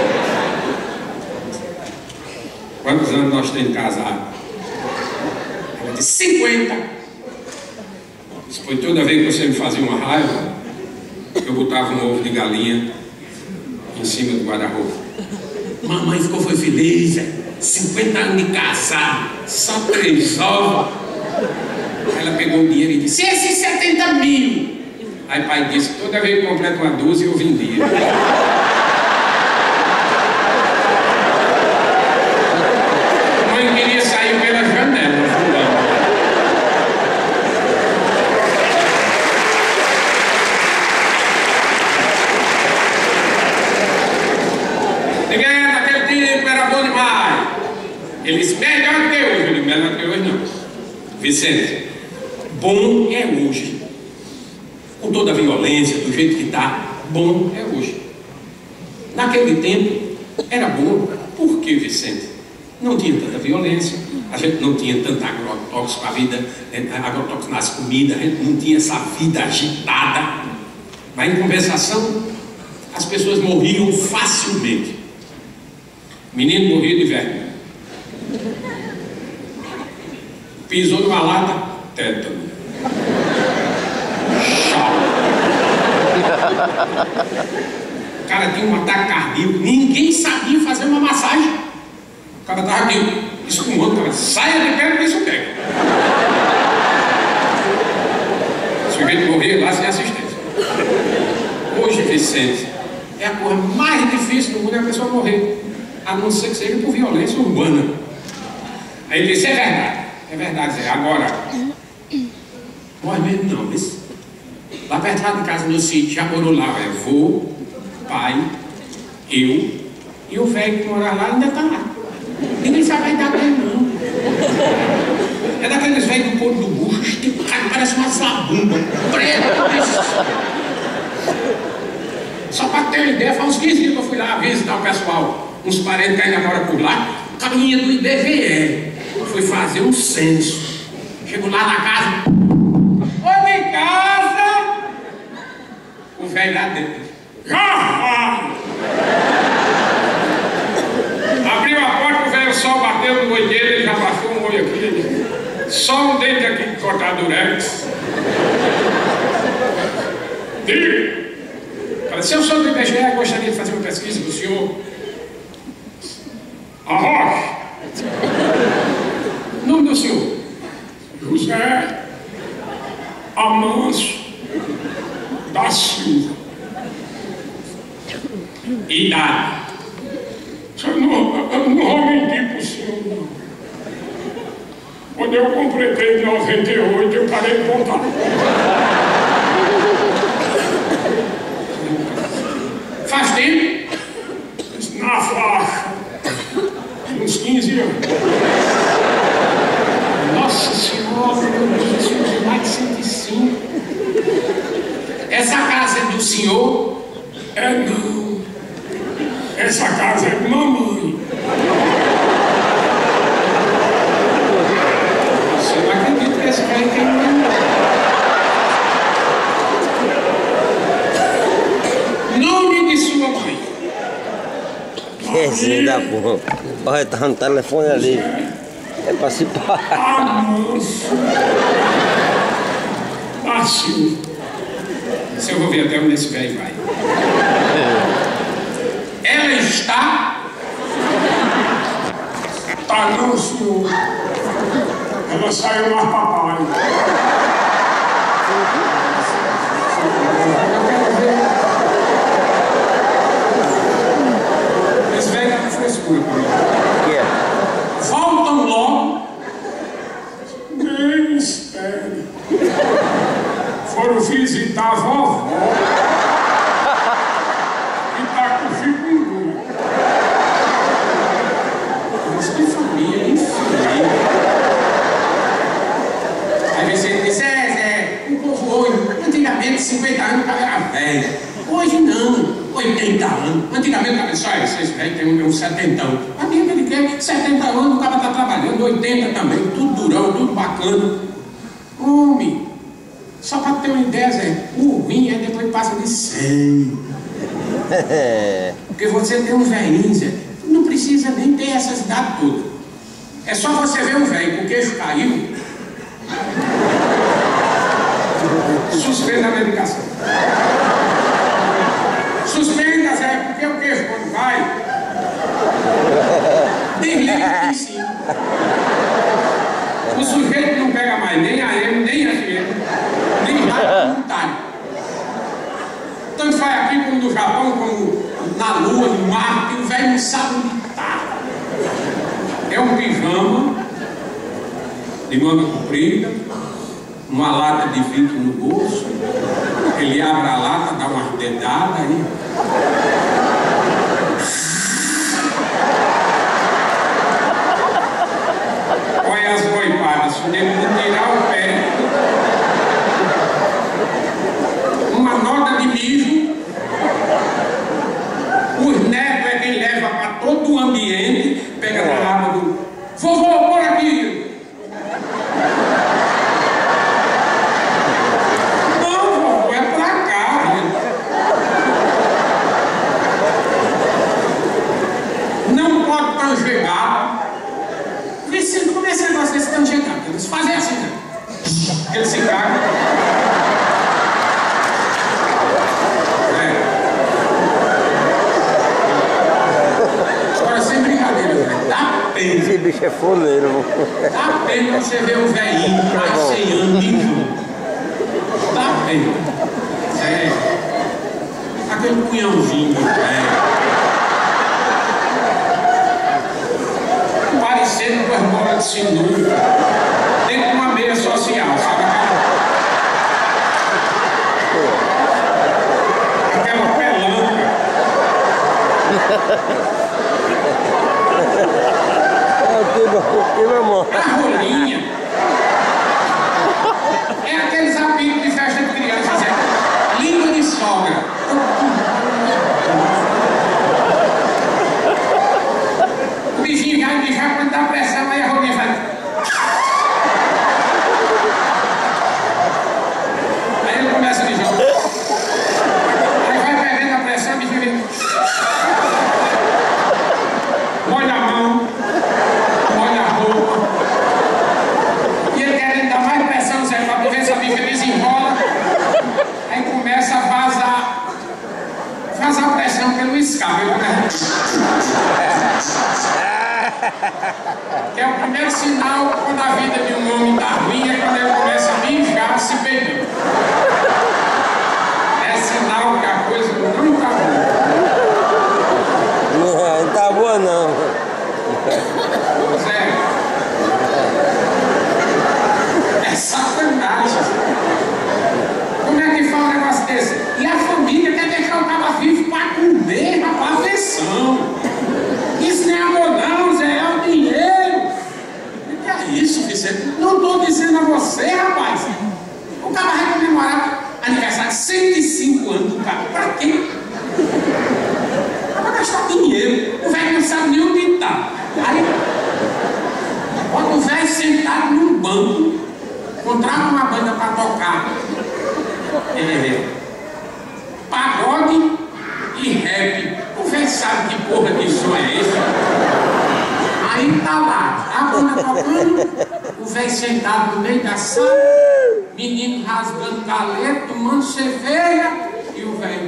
Quantos anos nós temos casado? Ela disse, cinquenta. Isso foi toda vez que você me fazia uma raiva, eu botava um ovo de galinha em cima do guarda-roupa. Mamãe ficou foi feliz, é? cinquenta anos de casado, só três ovos. Aí ela pegou o dinheiro e disse, esses setenta mil. Aí pai disse, toda vez que completo uma dúzia eu vendia. Mãe queria sair pela janela, voando. Ninguém naquele tempo era bom demais. Ele disse, melhor que hoje. Eu digo, melhor que hoje não. Vicente, bom é hoje. Com toda a violência, do jeito que está, bom é hoje. Naquele tempo, era bom. Por que, Vicente? Não tinha tanta violência, a gente não tinha tanto agrotóxico, a vida, agrotóxico nas comidas, a gente não tinha essa vida agitada. Mas, em compensação, as pessoas morriam facilmente. O menino morria de vergonha. Pisou numa lata, tétano. O cara tinha um ataque cardíaco, ninguém sabia fazer uma massagem. O cara estava aqui, isso com o outro, cara, saia de perto disso pega. O sujeito morria lá sem assistência. Hoje, Vicente, é a coisa mais difícil do mundo é a pessoa morrer, a não ser que seja por violência urbana. Aí ele disse, é verdade, é verdade, Zé. Agora, morre mesmo não, mas lá perto lá de casa, no sítio, já morou lá, é vô, pai, eu e o velho que mora lá ainda está lá. Ninguém sabe a idade dele, não. É daqueles velhos do couro do bucho, esticado, parece uma zabumba, preto. Só para ter uma ideia, faz uns quinze dias que eu fui lá visitar o pessoal, uns parentes que ainda moram por lá, caminha do I B V E. Fui fazer um censo. Chego lá na casa. Ô, de casa! O velho lá dentro. Já! Abriu a porta, o velho sol bateu no olho dele, ele já baixou um olho aqui. Só um dente aqui cortado durex. Diga! Falei, se eu sou do I B G E, gostaria de fazer uma pesquisa do senhor. Arrocha! O nome do senhor? José Amâncio da Silva. Idade. Eu não, eu não vou mentir para o senhor, não. Quando eu completei de noventa e oito, eu parei de contar. Faz tempo? Na faixa. Uns quinze anos. Nossa Senhora, meu Deus, de mais de cento e cinco. Essa casa é do senhor? É não. Essa casa é de mamãe. Você não acredita que esse cara tem mamãe? Nome de sua mãe. Quezinho da porra. Olha, tá no telefone ali. É pra se parar. Amâncio da Silva. Se eu vou ver até onde esse velho vai. Ela está... Tá não, senhor. Ela saiu mais papai. Esse velho tá com frescura comigo. Yeah. Voltam logo. Nem espere. Foram visitar a vovó. E tá com chikungunya. Mas que família infeliz. Aí você diz, é, é, o povo hoje, antigamente cinquenta anos o cara era velho. Hoje não, oitenta anos. Antigamente o cara disse, olha, esses velhos têm uns setentão. A minha ele quer setenta anos, o cara tá trabalhando, oitenta também, tudo durão, tudo bacana. Homem, só para ter uma ideia, Zé, o ruim é depois passa de cem. Porque você tem um velhinho, Zé, não precisa nem ter essa idade toda. É só você ver um velho com o queixo caiu, suspenda a medicação. Suspenda, Zé, porque o queixo quando vai, desliga em cima. O sujeito não pega mais nem A M, nem F M, nem rádio comunitário. Tanto faz aqui como no Japão, como na Lua, no mar, que o velho não sabe onde está. É um pijama de manga comprida, uma lata de vidro no bolso, ele abre a lata, dá uma dedada aí. Olha as boipadas, se ele não tirar o pé, uma nota de mijo, os netos é quem leva para todo o ambiente, pega na água do vovô, por aqui. Como é esse negócio desse tão chegado? Eles fazem assim, né? Eles se cagam. É. Agora, sem brincadeira, velho. Dá pena. Esse bicho é foleiro. Dá pena você ver o velhinho, mais cem anos, ninho. Dá pena. É. Aquele punhãozinho, velho. Parecendo duas bolas de sinuca dentro de uma meia social, sabe? Aquela pelanca. A rolinha. É aqueles amigos de festa de criança, Zé. Língua de sogra. O bichinho vai mijar quando dá pressão, aí a rolinha vai. Aí ele começa a mijar. Aí vai perdendo a pressão, o bichinho vem. Molha a mão, molha a roupa. E ele querendo dar mais pressão, Zé, para ver se a bicha desenrola. Aí começa a vazar. Vazar a pressão pelo escape. Ele começa. Que é o primeiro sinal quando a vida de um homem está ruim, é quando ele começa a mijar se perdendo. É sinal que a coisa não está boa. Não, não tá boa não. Zé, é sacanagem. Como é que fala um negócio desse? E a família quer deixar o cara vivo para comer, para aversão. Isso não é amor não, Zé, é o dinheiro. O que é isso, Vicente? Não estou dizendo a você, rapaz. O cara vai comemorar aniversário de cento e cinco anos do cara. Para quê? Para gastar dinheiro. O velho não sabe nem onde está. Aí, bota o velho sentado num banco, contrata uma banda para tocar. É, pagode e rap. O velho sabe que porra de som é esse? Aí tá lá, a banda tocando, o velho sentado no meio da sala, menino rasgando galeta, tomando cerveja e o velho.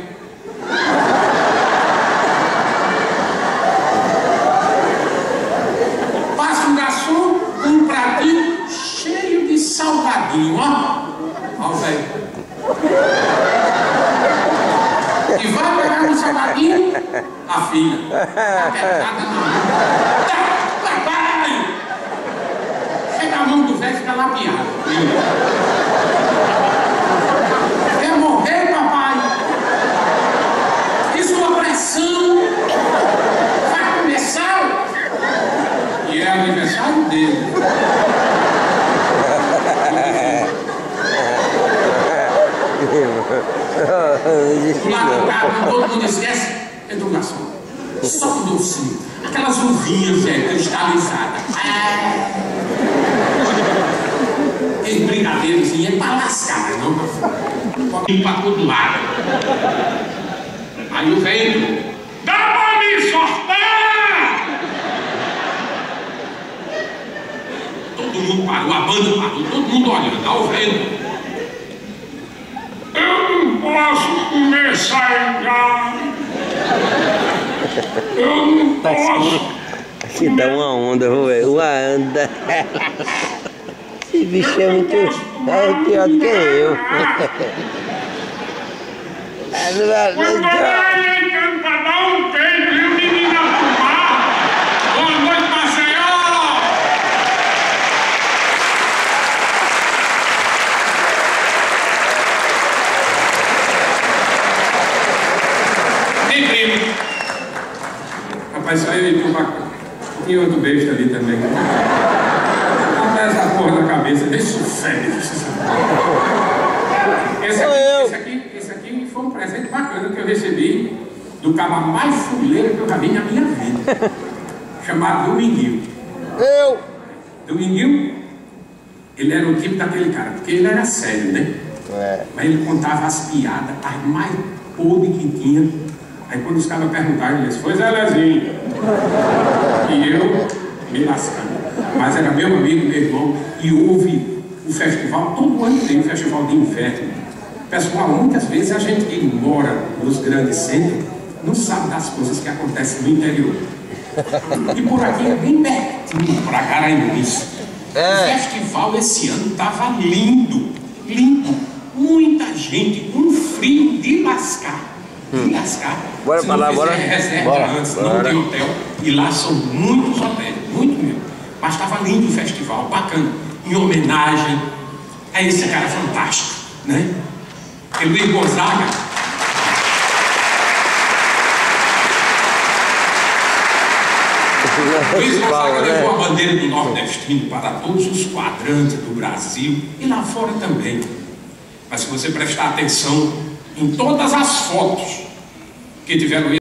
Passa um garçom com um pratinho cheio de salgadinho, ó. Ó o velho. E vai pegar no salgadinho a filha. Apertada na mão. Vai, vai! Chega a mão do velho e fica lapiado. Quer morrer, papai? Isso é uma pressão. Vai começar. E é aniversário dele. O lado todo mundo esquece, é do garçom. Só um docinho. Aquelas uvinhas, velho, cristalizadas. Aquele brigadeirozinho é pra lascar, não? Pode ir pra todo lado. Aí o velho, dá pra me soltar! Todo mundo parou, a banda parou, todo mundo olhando, ao vendo. Eu não posso começar já. Eu não posso. Aqui dá uma onda, velho. Uma onda. Esse bicho é muito. É pior do que eu. Quando eu entendo pra dar um peito e o menino arrumar. Boa noite, Maceió! Tem primo. Rapaz, saiu aí pro bacana. Tinha outro beijo ali também. Não dá essa porra na cabeça, deixa isso sério. Esse aqui, esse aqui, esse aqui foi um presente bacana que eu recebi do caba mais fuleiro que eu já vi na minha vida. Chamado Dominguinho. Eu! Dominguinho, ele era o tipo daquele cara, porque ele era sério, né? É. Mas ele contava as piadas, as mais podres que tinha. Aí quando os caras perguntaram, ele disse, foi Zé Lezinho. E eu me lascando. Mas era meu amigo, meu irmão, e houve o festival, todo ano tem um festival de inverno. Pessoal, muitas vezes a gente que mora nos grandes centros não sabe das coisas que acontecem no interior. E por aqui é bem pertinho, para Garanhuns. É. O festival esse ano estava lindo, lindo. Muita gente, um frio de lascar. De lascar. Bora Se pra lá, bora. Reserva Bora, antes, bora. não tem hotel. E lá são muitos hotéis, muito mesmo. Mas estava lindo o festival, bacana. Em homenagem a esse cara fantástico, né? Que Luiz Gonzaga. Luiz Gonzaga levou a bandeira do nordestino para todos os quadrantes do Brasil e lá fora também. Mas se você prestar atenção em todas as fotos que tiveram